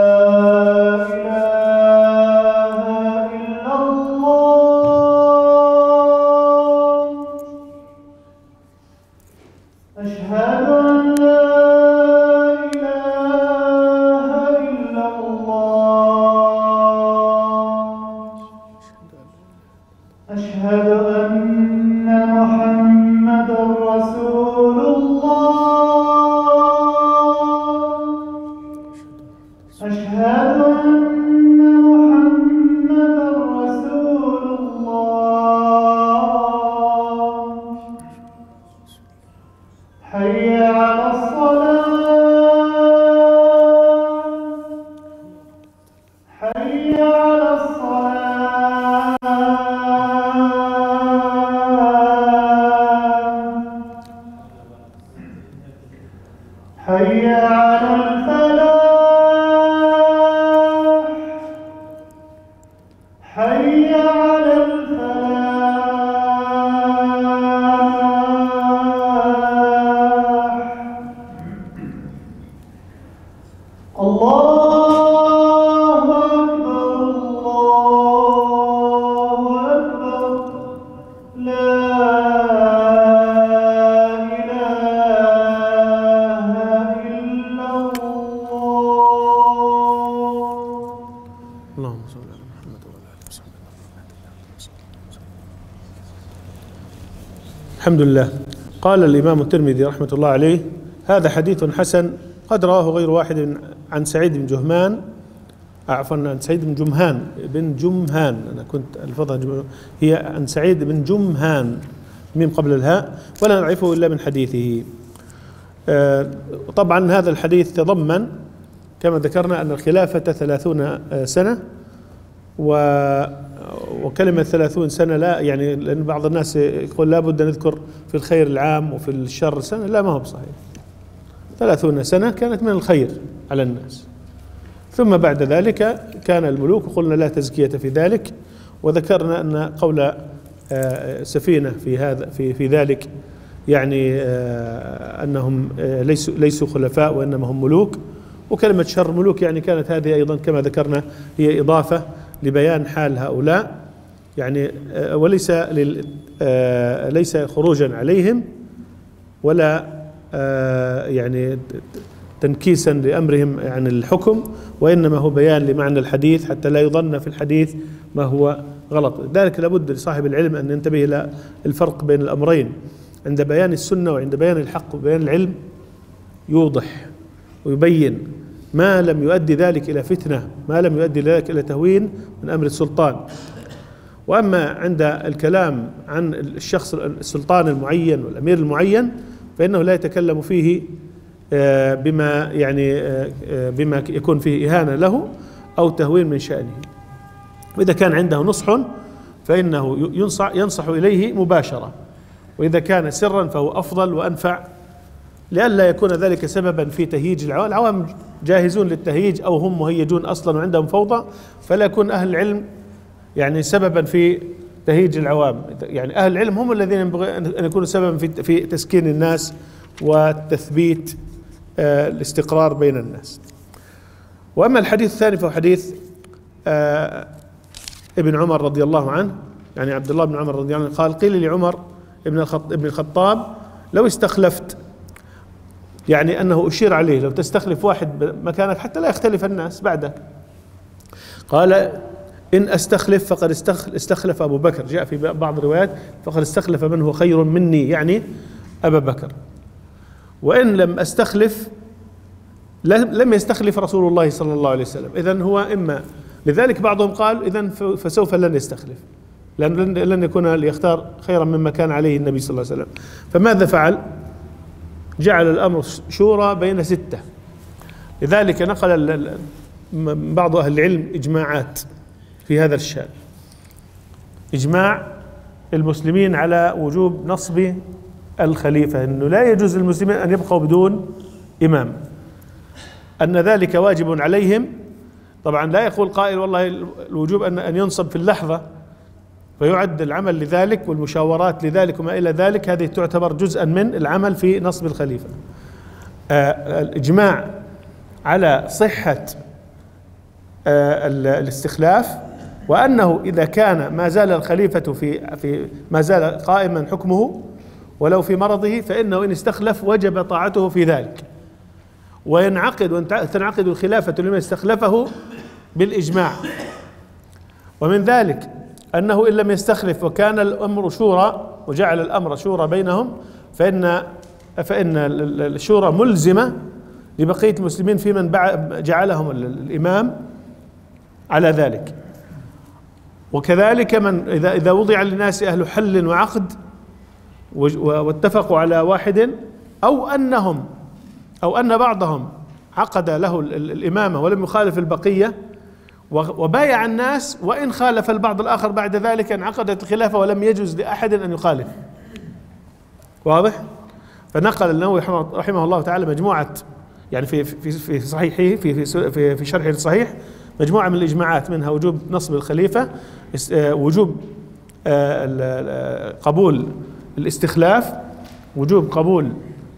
الله أكبر الحمد لله. قال الإمام الترمذي رحمة الله عليه: هذا حديث حسن قد رواه غير واحد عن سعيد بن جهمان، عفوا عن سعيد بن جمهان بن جمهان، أنا كنت ألفظها هي عن سعيد بن جمهان ميم قبل الهاء، ولا نعرفه إلا من حديثه. طبعا هذا الحديث تضمن كما ذكرنا أن الخلافة ثلاثون سنة، وكلمة ثلاثون سنة لا يعني، لأن بعض الناس يقول لا بد أن نذكر في الخير العام وفي الشر سنة، لا ما هو بصحيح. ثلاثون سنة كانت من الخير على الناس، ثم بعد ذلك كان الملوك، وقلنا لا تزكية في ذلك، وذكرنا أن قول سفينة في هذا في في ذلك يعني أنهم ليسوا ليسوا خلفاء وإنما هم ملوك، وكلمة شر ملوك يعني كانت هذه أيضا كما ذكرنا هي إضافة لبيان حال هؤلاء يعني، وليس ليس خروجا عليهم ولا يعني تنكيسا لأمرهم عن الحكم، وإنما هو بيان لمعنى الحديث حتى لا يظن في الحديث ما هو غلط. لذلك لابد لصاحب العلم أن ينتبه إلى الفرق بين الأمرين، عند بيان السنة وعند بيان الحق وبيان العلم يوضح ويبين ما لم يؤدي ذلك إلى فتنة، ما لم يؤدي ذلك إلى تهوين من أمر السلطان. وأما عند الكلام عن الشخص السلطان المعين والأمير المعين فإنه لا يتكلم فيه بما يعني بما يكون فيه إهانة له أو تهوين من شأنه. وإذا كان عنده نصح فإنه ينصح ينصح إليه مباشرة، وإذا كان سرا فهو أفضل وأنفع، لئلا يكون ذلك سببا في تهييج العوام. العوام جاهزون للتهييج أو هم مهيجون أصلا وعندهم فوضى، فلا يكون أهل العلم يعني سببا في تهييج العوام. يعني أهل العلم هم الذين ينبغي أن يكونوا سببا في في تسكين الناس وتثبيت آه الاستقرار بين الناس. وأما الحديث الثاني فهو حديث آه ابن عمر رضي الله عنه، يعني عبد الله بن عمر رضي الله عنه قال: قيل لعمر ابن ابن الخطاب لو استخلفت، يعني أنه أشير عليه لو تستخلف واحد مكانك حتى لا يختلف الناس بعدك. قال: إن أستخلف فقد استخلف أبو بكر، جاء في بعض الروايات فقد استخلف من هو خير مني، يعني أبا بكر. وإن لم أستخلف لم يستخلف رسول الله صلى الله عليه وسلم، إذن هو إما، لذلك بعضهم قال إذن فسوف لن يستخلف، لأن لن يكون ليختار خيرا مما كان عليه النبي صلى الله عليه وسلم. فماذا فعل؟ جعل الأمر شورى بين ستة. لذلك نقل بعض أهل العلم إجماعات في هذا الشأن، إجماع المسلمين على وجوب نصب الخليفة، أنه لا يجوز للمسلمين أن يبقوا بدون إمام، أن ذلك واجب عليهم. طبعا لا يقول قائل والله الوجوب أن أن ينصب في اللحظة فيعد العمل لذلك والمشاورات لذلك وما إلى ذلك، هذه تعتبر جزءا من العمل في نصب الخليفة. آه الإجماع على صحة آه الاستخلاف، وأنه إذا كان ما زال الخليفة في في ما زال قائما حكمه ولو في مرضه فإنه إن استخلف وجب طاعته في ذلك، وينعقد وتنعقد الخلافة لمن استخلفه بالإجماع. ومن ذلك أنه إن لم يستخلف وكان الأمر شورى وجعل الأمر شورى بينهم فإن فإن الشورى ملزمة لبقية المسلمين في من جعلهم الإمام على ذلك. وكذلك من إذا إذا وضع للناس أهل حل وعقد واتفقوا على واحد، أو أنهم أو أن بعضهم عقد له الإمامة ولم يخالف البقية وبايع الناس، وإن خالف البعض الآخر بعد ذلك انعقدت الخلافة ولم يجوز لأحد أن يخالف. واضح؟ فنقل النووي رحمه الله تعالى مجموعة، يعني في في في صحيحه في في في شرحه الصحيح مجموعة من الإجماعات، منها وجوب نصب الخليفة، وجوب قبول الاستخلاف، وجوب قبول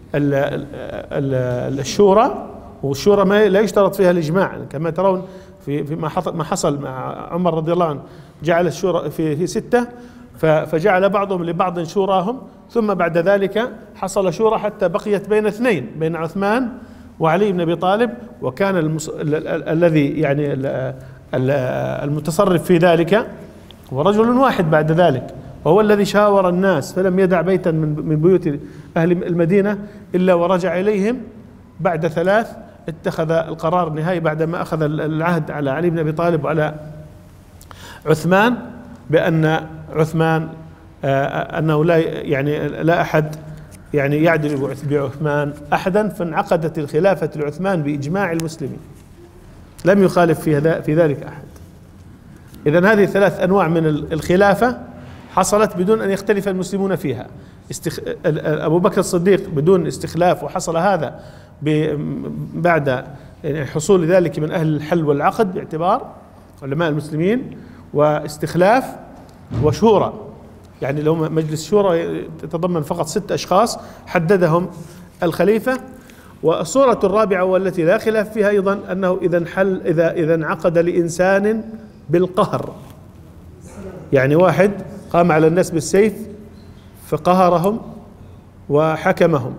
الشورى. والشورى ما لا يشترط فيها الإجماع كما ترون في ما حصل ما حصل مع عمر رضي الله عنه، جعل الشورى في ستة فجعل بعضهم لبعض شوراهم، ثم بعد ذلك حصل شورى حتى بقيت بين اثنين، بين عثمان وعلي بن أبي طالب، وكان المص... الذي يعني المتصرف في ذلك هو رجل واحد بعد ذلك وهو الذي شاور الناس فلم يدع بيتا من من بيوت أهل المدينة إلا ورجع إليهم بعد ثلاث، اتخذ القرار النهائي بعدما أخذ العهد على علي بن أبي طالب وعلى عثمان بأن عثمان أنه لا يعني لا أحد يعني يعدل بعثمان أحدا، فانعقدت الخلافة لعثمان بإجماع المسلمين، لم يخالف في في ذلك أحد. إذن هذه ثلاث أنواع من الخلافة حصلت بدون أن يختلف المسلمون فيها. استخ... أبو بكر الصديق بدون استخلاف، وحصل هذا ب... بعد يعني حصول ذلك من أهل الحل والعقد باعتبار علماء المسلمين، واستخلاف وشورى، يعني لو مجلس شورى يتضمن فقط ست أشخاص حددهم الخليفة. والصورة الرابعة والتي لا خلاف فيها أيضا أنه إذا انحل إذا إذا انعقد لإنسان بالقهر، يعني واحد قام على الناس بالسيف فقهرهم وحكمهم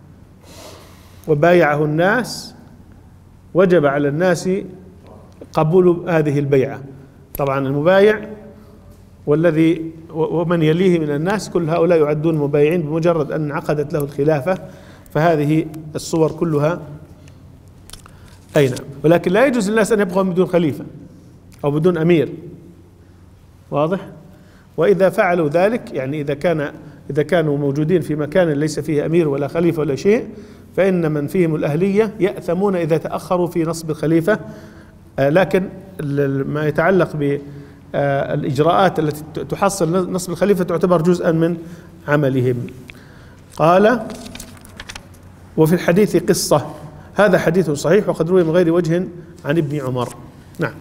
وبايعه الناس، وجب على الناس قبول هذه البيعة. طبعا المبايع والذي ومن يليه من الناس كل هؤلاء يعدون مبايعين بمجرد أن انعقدت له الخلافة. فهذه الصور كلها أي نعم، ولكن لا يجوز للناس أن يبقوا بدون خليفة أو بدون أمير، واضح؟ وإذا فعلوا ذلك يعني إذا كان إذا كانوا موجودين في مكان ليس فيه أمير ولا خليفة ولا شيء، فإن من فيهم الأهلية يأثمون إذا تأخروا في نصب الخليفة. آه لكن ما يتعلق بالإجراءات التي تحصل نصب الخليفة تعتبر جزءا من عملهم. قال: وفي الحديث قصة، هذا حديث صحيح وقد روي من غير وجه عن ابن عمر. نعم.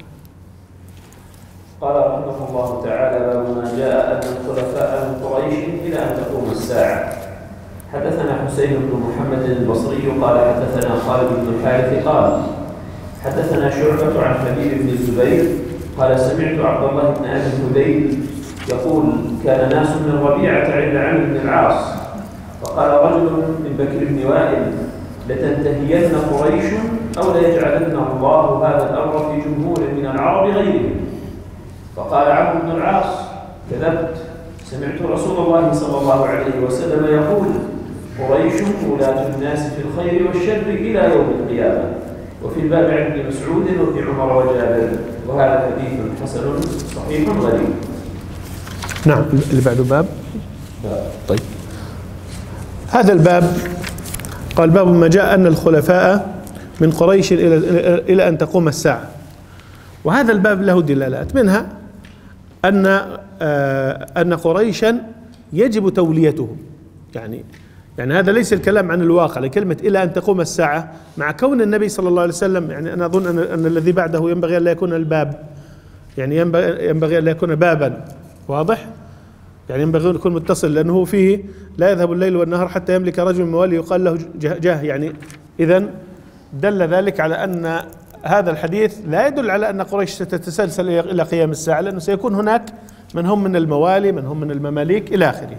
قال رحمه الله تعالى: باب ما جاء أن الخلفاء من قريش إلى أن تقوم الساعة. حدثنا حسين بن محمد البصري قال حدثنا خالد بن الحارث قال حدثنا شعبة عن حبيب بن الزبير قال سمعت عبد الله بن أبي الهذيل يقول: كان ناس من ربيعة عند عمرو بن العاص، فقال رجل من بكر بن وائل: لتنتهين قريش أو ليجعلن الله هذا الأمر في جمهور من العرب غيرهم. فقال عمرو بن العاص: كذبت، سمعت رسول الله صلى الله عليه وسلم يقول: قريش ولاة الناس في الخير والشر إلى يوم القيامة. وفي الباب عن ابن مسعود وابن عمر وجابر، وهذا حديث حسن صحيح غريب. نعم. اللي بعده باب. طيب، هذا الباب قال: باب ما جاء أن الخلفاء من قريش إلى إلى أن تقوم الساعة. وهذا الباب له دلالات، منها أن أن قريشا يجب توليتهم، يعني يعني هذا ليس الكلام عن الواقع لكلمة إلى أن تقوم الساعة، مع كون النبي صلى الله عليه وسلم، يعني أنا أظن أن, أن الذي بعده ينبغي أن لا يكون الباب، يعني ينبغي, ينبغي أن لا يكون بابا، واضح؟ يعني ينبغي أن يكون متصل، لأنه فيه لا يذهب الليل والنهار حتى يملك رجل من موالي يقال له جاه، يعني إذن دل ذلك على أن هذا الحديث لا يدل على أن قريش ستتسلسل إلى قيام الساعة، لأنه سيكون هناك من هم من الموالي، من هم من المماليك إلى آخره.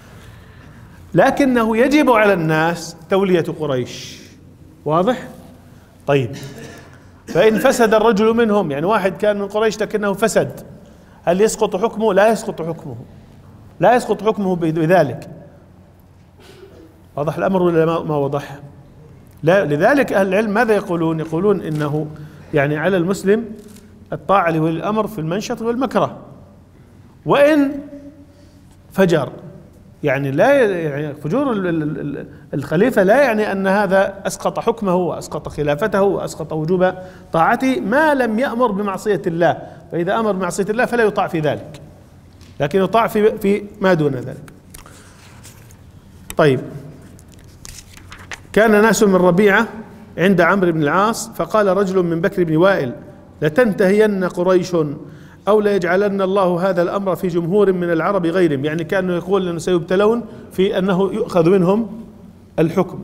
لكنه يجب على الناس تولية قريش، واضح؟ طيب، فإن فسد الرجل منهم، يعني واحد كان من قريش لكنه فسد، هل يسقط حكمه؟ لا يسقط حكمه، لا يسقط حكمه بذلك. واضح الأمر ولا ما وضح؟ لا. لذلك أهل العلم ماذا يقولون؟ يقولون إنه يعني على المسلم الطاعة لولي الأمر في المنشط والمكره، وإن فجر، يعني لا يعني فجور الخليفة لا يعني أن هذا أسقط حكمه وأسقط خلافته وأسقط وجوب طاعته، ما لم يأمر بمعصية الله، فإذا أمر بمعصية الله فلا يطاع في ذلك، لكن يطاع في في ما دون ذلك. طيب، كان ناس من ربيعة عند عمرو بن العاص، فقال رجل من بكر بن وائل: لتنتهين قريش أو ليجعلن الله هذا الأمر في جمهور من العرب غيرهم، يعني كأنه يقول أنه سيبتلون في أنه يؤخذ منهم الحكم.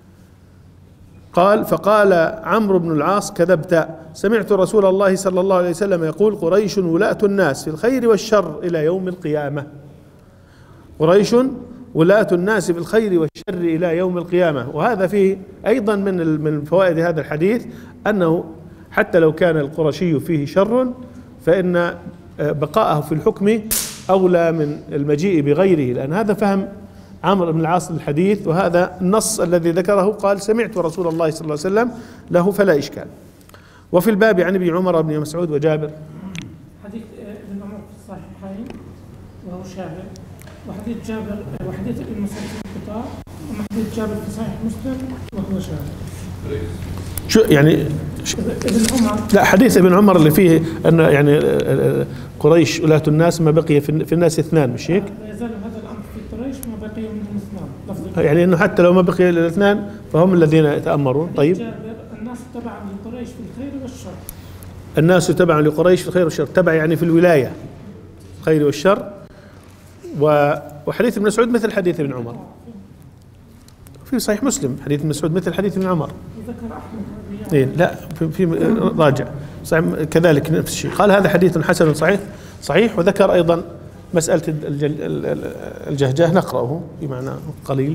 قال: فقال عمرو بن العاص: كذبت، سمعت رسول الله صلى الله عليه وسلم يقول: قريش ولاة الناس في الخير والشر إلى يوم القيامة. قريش ولاة الناس في الخير والشر إلى يوم القيامة. وهذا فيه أيضا من من فوائد هذا الحديث أنه حتى لو كان القرشي فيه شر فإن بقاءه في الحكم أولى من المجيء بغيره، لأن هذا فهم عمرو بن العاص الحديث، وهذا النص الذي ذكره قال سمعت رسول الله صلى الله عليه وسلم له فلا إشكال. وفي الباب عن ابن عمر بن مسعود وجابر. حديث ابن عمر في الصحيحين وهو شاهد، وحديث جابر وحديث ابن مسعود في القطاع، وحديث جابر في صحيح مسلم وهو شاهد. شو يعني ابن عمر؟ لا، حديث ابن عمر اللي فيه أن يعني قريش ولاة الناس ما بقي في الناس اثنان، مش هيك؟ لا يزال هذا الأمر في قريش ما بقي منهم اثنان. يعني انه حتى لو ما بقي الا الاثنان فهم الذين يتامرون. طيب، الناس تبعا لقريش في الخير والشر. الناس تبعا لقريش في الخير والشر، تبع يعني في الولايه الخير والشر. وحديث ابن مسعود مثل حديث ابن عمر في صحيح مسلم، حديث ابن مسعود مثل حديث ابن عمر. ذكر احمد إيه لا في, في راجع صحيح كذلك نفس الشيء، قال هذا حديث حسن صحيح صحيح. وذكر ايضا مسألة الجهجاه، نقرأه بمعنى قليل.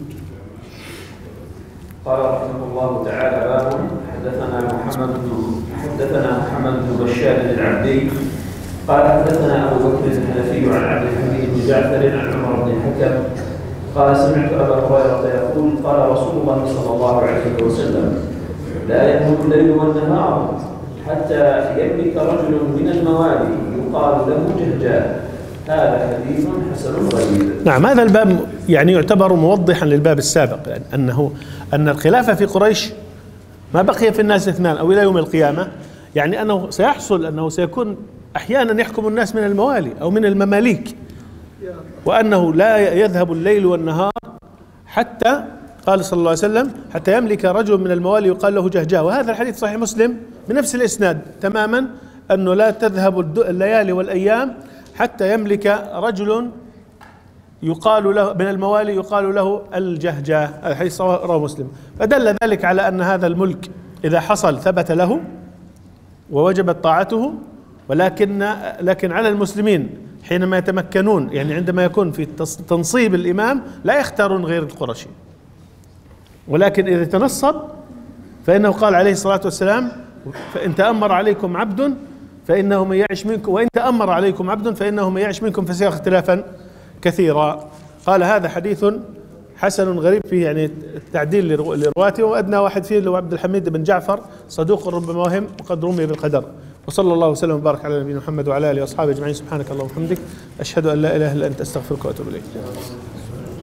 قال رحمه الله تعالى: باب حدثنا محمد بن حدثنا محمد بن بشار العبدي قال حدثنا أبو بكر الحنفي عن عبد الحميد بن جعفر عن عمر بن الحكم قال سمعت أبا هريرة يقول قال رسول الله صلى الله عليه وسلم: لا يملك الليل والنهار حتى يملك رجل من الموالي يقال له جهجاه. هذا حديث حسن غريب. نعم، هذا الباب يعني يعتبر موضحا للباب السابق، يعني أنه أن الخلافة في قريش ما بقي في الناس اثنان أو إلى يوم القيامة، يعني أنه سيحصل أنه سيكون أحيانا يحكم الناس من الموالي أو من المماليك، وأنه لا يذهب الليل والنهار حتى قال صلى الله عليه وسلم حتى يملك رجل من الموالي يقال له جهجاه. وهذا الحديث صحيح مسلم بنفس الإسناد تماما، أنه لا تذهب الليالي والأيام حتى يملك رجل يقال له من الموالي يقال له الجهجاه. الحديث رواه مسلم. فدل ذلك على أن هذا الملك إذا حصل ثبت له ووجبت طاعته، ولكن لكن على المسلمين حينما يتمكنون، يعني عندما يكون في تنصيب الإمام لا يختارون غير القرشي، ولكن إذا تنصب فإنه قال عليه الصلاة والسلام: فإن تأمر عليكم عبد فإنه من يعش منكم وإن تأمر عليكم عبد فإنه من يعش منكم فسيرى اختلافا كثيرا. قال هذا حديث حسن غريب، فيه يعني التعديل لرواته، وأدنى واحد فيه اللي هو عبد الحميد بن جعفر صدوق ربما وهم وقد رمي بالقدر. وصلى الله وسلم وبارك على نبينا محمد وعلى آله وأصحابه أجمعين. سبحانك اللهم وبحمدك أشهد أن لا إله إلا أنت أستغفرك وأتوب إليك.